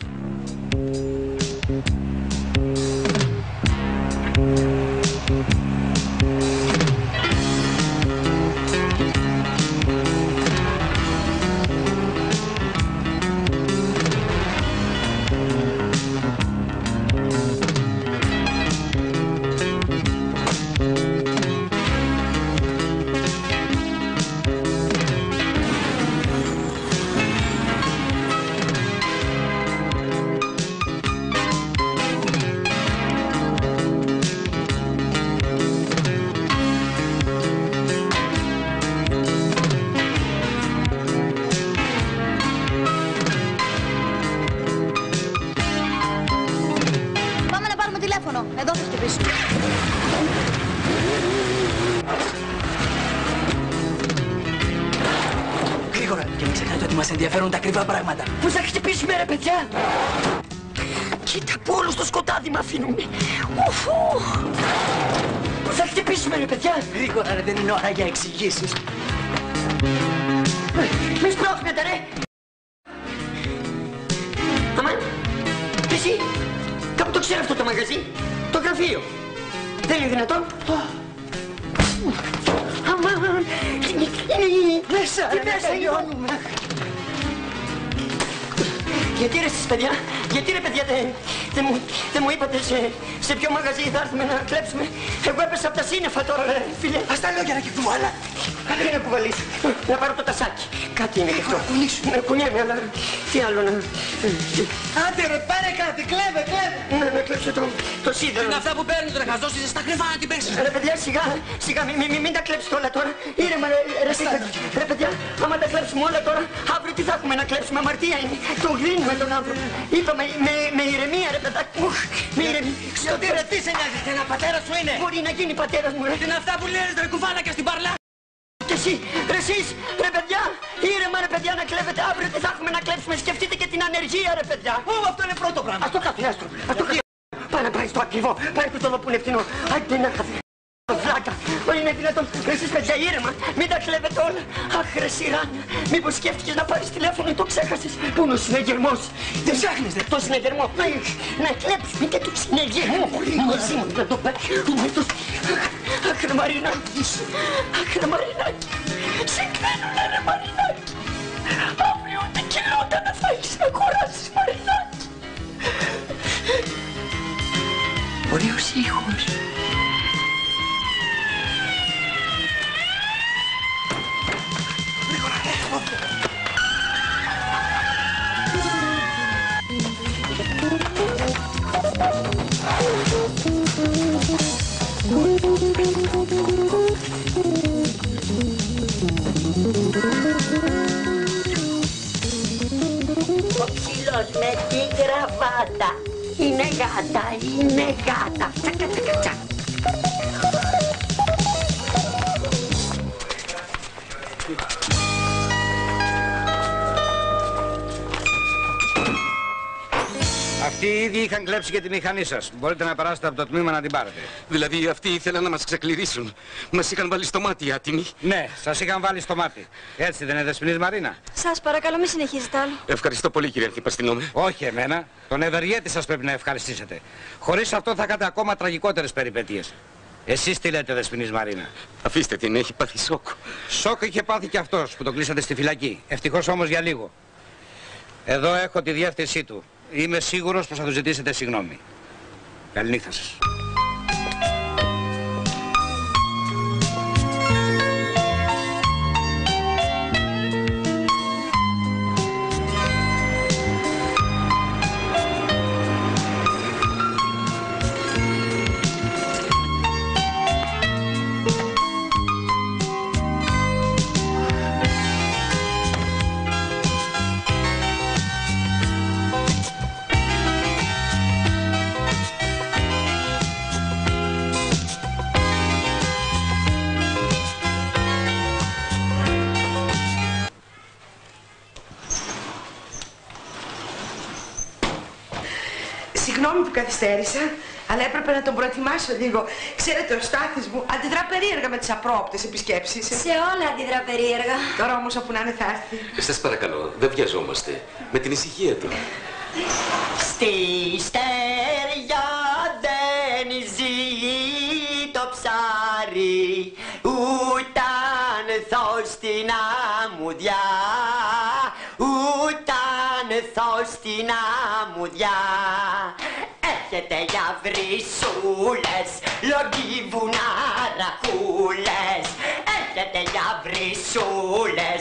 ενδιαφέρουν τα ακριβά πράγματα. Πού θα χτυπήσουμε ρε παιδιά. Κοίτα που όλους το σκοτάδι μ' αφήνουνε. Ουφου. Πού θα χτυπήσουμε ρε παιδιά. Γρήγορα ρε, δεν είναι ώρα για εξηγήσεις. Μη σπρώχνετε ρε. Αμάν, εσύ, κάπου το ξέρω αυτό το μαγαζί. Το γραφείο. Δεν είναι δυνατόν. Αμάν, είναι μέσα, ρε, μέσα λιώνουμε. Γιατί ρε εσείς παιδιά, γιατί ρε παιδιά δεν, δεν, μου, δεν μου είπατε σε, σε ποιο μαγαζί θα έρθουμε να κλέψουμε. Εγώ έπεσα από τα σύννεφα τώρα ρε φίλε. Ας τα λόγια να και κουβάλα. Κάτι να κουβαλήσω, να πάρω το τασάκι. Κάτι είναι και αυτό. Να κουνιέμαι, αλλά τι άλλο να... Άντε ρε, πάρε κάτι, κλέβε, κλέβε. Να, να κλέψω το, το σίδερο. Είναι αυτά που παίρνουν το χαζός, είσαι στα κρυφά να την πέσεις. Ρε παιδιά, σιγά, σιγά, μην, μην, μην τα κλέψετε όλα τώρα. Ήρεμα ρε, ρε, ρε παιδιά, άμα τα κλέψουμε όλα τώρα, αύριο τι θα έχουμε να κλέψουμε, αμαρτία είναι. Το γρίνουμε τον άνθρωπο. Είπαμε με, με ηρεμία ρε παιδάκι μου, με ηρεμία. Γιατί ρε, τι σε νοιάζει, ένα πατέρα σου είναι. Μπορεί να γίνει πατέρας μου ρε. Είναι αυτά που λένε ρε κουβάλα και στην παρλά. Και εσύ, ρε εσείς, ρε παιδιά, ήρεμα ρε παιδιά να κλέβετε αύριο τι θα έχουμε να κλέψουμε. Σκεφτείτε και την ανεργία ρε παιδιά. Ω, αυτό είναι πρώτο πράγμα. Ας το κάτω, άστρο, ας το κάτω. Πάει να πάει στο ακριβό, πάει του το που είναι φτηνό. Άντε να χαθεί. Βλάκα, όχι είναι δυνατόν. Εσείς παιδιά ήρεμα, μην τα κλέβετε όλα. Αχ ρε Σιράνια, μήπως σκέφτηκες να πάρεις τηλέφωνο ή το ξέχασες. Πού είναι ο συνεγερμός. Δεν ψάχνεις δε το συνεγερμό. Να, να κλέψουμε και το συνεγερμό. Μαζί μου να το παίρνουμε. Αχ ρε Μαρινάκη, αχ ρε Μαρινάκη. Σε κλαίνουνε ρε Μαρινάκη. Αύριο ούτε κιλότα να θα έχεις να κοράσεις Μαρινάκη. Ωραίος ήχος. Ο ψηλός με την γραβάτα είναι γάτα, είναι γάτα. Τσακα τσακα τσακα. Αυτοί οι ίδιοι είχαν κλέψει και τη μηχανή σας. Μπορείτε να περάσετε από το τμήμα να την πάρετε. Δηλαδή αυτοί ήθελαν να μας ξεκληρίσουν. Μας είχαν βάλει στο μάτι άτιμοι. Ναι, σας είχαν βάλει στο μάτι. Έτσι δεν είναι, Δεσποινής Μαρίνα? Σας παρακαλώ, μην συνεχίζετε άλλο. Ευχαριστώ πολύ κύριε Αρχιπαστηνόμε. Όχι εμένα. Τον ευεργέτη σας πρέπει να ευχαριστήσετε. Χωρίς αυτό θα είχατε ακόμα τραγικότερες περιπέτειες. Εσείς τι λέτε, Δεσποινής Μαρίνα? Αφήστε την, έχει πάθει σοκ. Σοκ είχε πάθει και αυτός που τον κλείσατε στη φυλακή. Ευτυχώς όμως για λίγο. Εδώ έχω τη διεύθυνσή του. Είμαι σίγουρος πως θα του ζητήσετε συγγνώμη. Καληνύχτα σας. Συγγνώμη που καθυστέρησα, αλλά έπρεπε να τον προετοιμάσω λίγο. Ξέρετε, ο Στάθης μου αντιδρά περίεργα με τις απρόοπτες επισκέψεις. Σε όλα αντιδρά περίεργα. Τώρα όμως όπου να είναι θα έρθει. Σας παρακαλώ, δεν βιαζόμαστε. Με την ησυχία του. Στη στεριά δεν ζει το ψάρι, ούτε ανθώ στην αμμουδιά, ούτε ανθώ στην αμμουδιά. Έχετε για βρυσούλες, λογγιβουναρακούλες. Έχετε για βρυσούλες,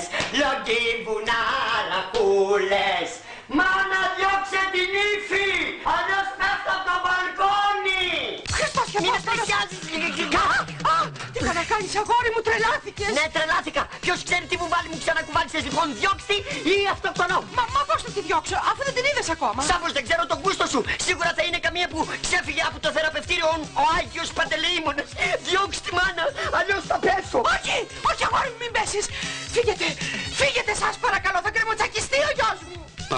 λογγιβουναρακούλες. Μα να διώξε την ύφη, αλλιώς πέφτω από το μπαλκόνι. Χριστός και Μην με Πάσχας. πλησιάζεις, γλυκά. Α, τι θα να κάνεις αγόρι μου, τρελάθηκες. Ναι, τρελάθηκα. Ποιος ξέρει τι βουβάλι μου ξανακουβάλισες, λοιπόν, διώξτη ή αυτοκτονώ. Μα, μα πώς θα τη διώξω, αφού δεν την είδες ακόμα. Σάφος, δεν ξέρω τον γούστο σου. Σίγουρα θα είναι καμία που ξέφυγε από το θεραπευτήριο ο Άγιος Παντελεήμονας. Διώξ' τη μάνα, αλλιώς θα πέσω. Όχι, όχι αγόρι μου, μην πέσεις. Φύγετε, φύγετε σας παρακαλώ, θα κρεμοτσακιστεί.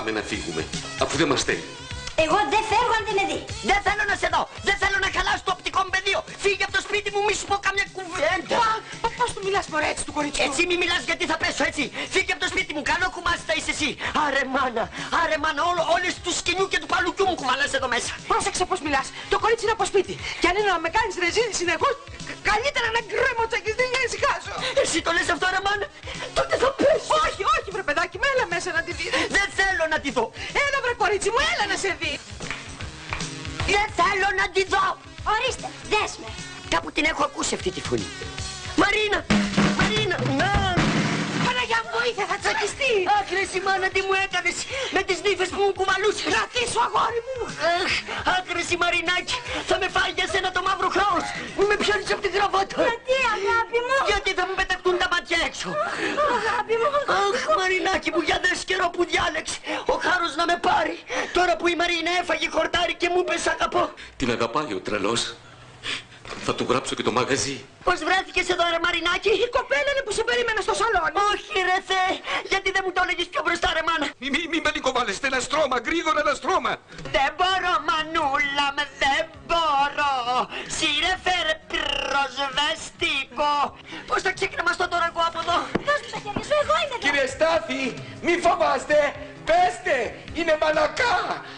πάμε να φύγουμε, αφού δεν μας θέλει. Εγώ δεν φεύγω αν δεν με δει. Δεν θέλω να σε δω. Δεν θέλω να χαλάσει το οπτικό μου πεδίο. Φύγε από το σπίτι μου, μη σου πω καμιά κουβέντα. Μα πώς του μιλάς μωρέ έτσι του κοριτσιού? Έτσι μη μιλάς γιατί θα πέσω έτσι. Φύγε από το σπίτι μου, κάνω κουμάσι θα είσαι εσύ. Άρε μάνα, άρε μάνα, όλο, όλες του σκηνιού και του παλουκιού μου κουβαλάς εδώ μέσα. Πρόσεξε πώς μιλάς. Το κορίτσι είναι από σπίτι. Και αν είναι να με κάνεις ρεζίλη συνεχώς, καλύτερα να γκρέμω τσακιστή για να ησυχάσω. Εσύ το λες αυτό ρε μάνα, τότε θα πέσω. Όχι, όχι βρε παιδάκι μου, έλα μέσα να τη δεις. Δεν θέλω να τη δω. Έλα βρε κορίτσι μου, έλα να σε δει. Δεν θέλω να τη δω. Ορίστε, δες με. Κάπου την έχω ακούσει αυτή τη φωνή. Μαρίνα, Μαρίνα, να. Παναγιά μου, βοήθεια, θα τσακιστεί. Αχ, ρε εσύ μάνα, τι μου έκανες με τις νύφες που μου κουβαλούσες. Κρατήσου αγόρι μου. Αχ, αχ, ρε εσύ Μαρινάκη, θα με φάει για σένα το μαύρο χάος. Μη με πιάνεις από την γραβάτα. Γιατί αγάπη μου? Γιατί θα μου πεταχτούν τα μάτια έξω. Αγάπη μου. Αχ, Μαρινάκη μου, για δες καιρό που διάλεξε ο χάρος να με πάρει. Τώρα που η Μαρίνα έφαγε χορτάρι και μου είπε σ' αγαπώ. Την αγαπάει ο τρελός. Θα του γράψω και το μαγαζί. Πώς βρέθηκες εδώ ρε Μαρινάκη? Η κοπέλα είναι που σε περίμενα στο σαλόνι. Όχι ρε Θεέ, γιατί δεν μου το έλεγες πιο μπροστά ρε μάνα. Μη, μη, μη με λυκοβάλλεστε, ένα στρώμα, γρήγορα ένα στρώμα. Δεν μπορώ μανούλα με, δεν μπορώ. Σύρε φέρε προσβεστικό. Πώς θα ξεκιναμαστώ τώρα εγώ από εδώ? Δώσ' μου τα χέρια σου, εγώ είμαι εδώ. Κύριε Στάθη, μη φοβάστε, πέστε, είναι μαλακά.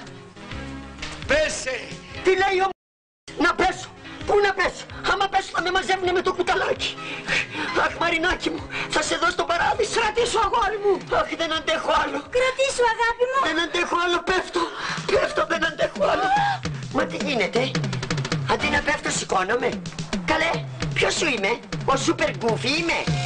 Πέσε. Τι λέει ο να πέσω. Πού να πέσω? Άμα πέσω θα με μαζεύουνε με το κουταλάκι. Αχ Μαρινάκη μου, θα σε δω στον παράδεισο. Κρατήσου αγόρι μου. Αχ δεν αντέχω άλλο. Κρατήσου αγάπη μου. Δεν αντέχω άλλο, πέφτω. Πέφτω, δεν αντέχω άλλο. Μα τι γίνεται? Αντί να πέφτω σηκώνομαι. Καλέ, ποιος σου είμαι? Ο Σούπερ Γκούφι είμαι.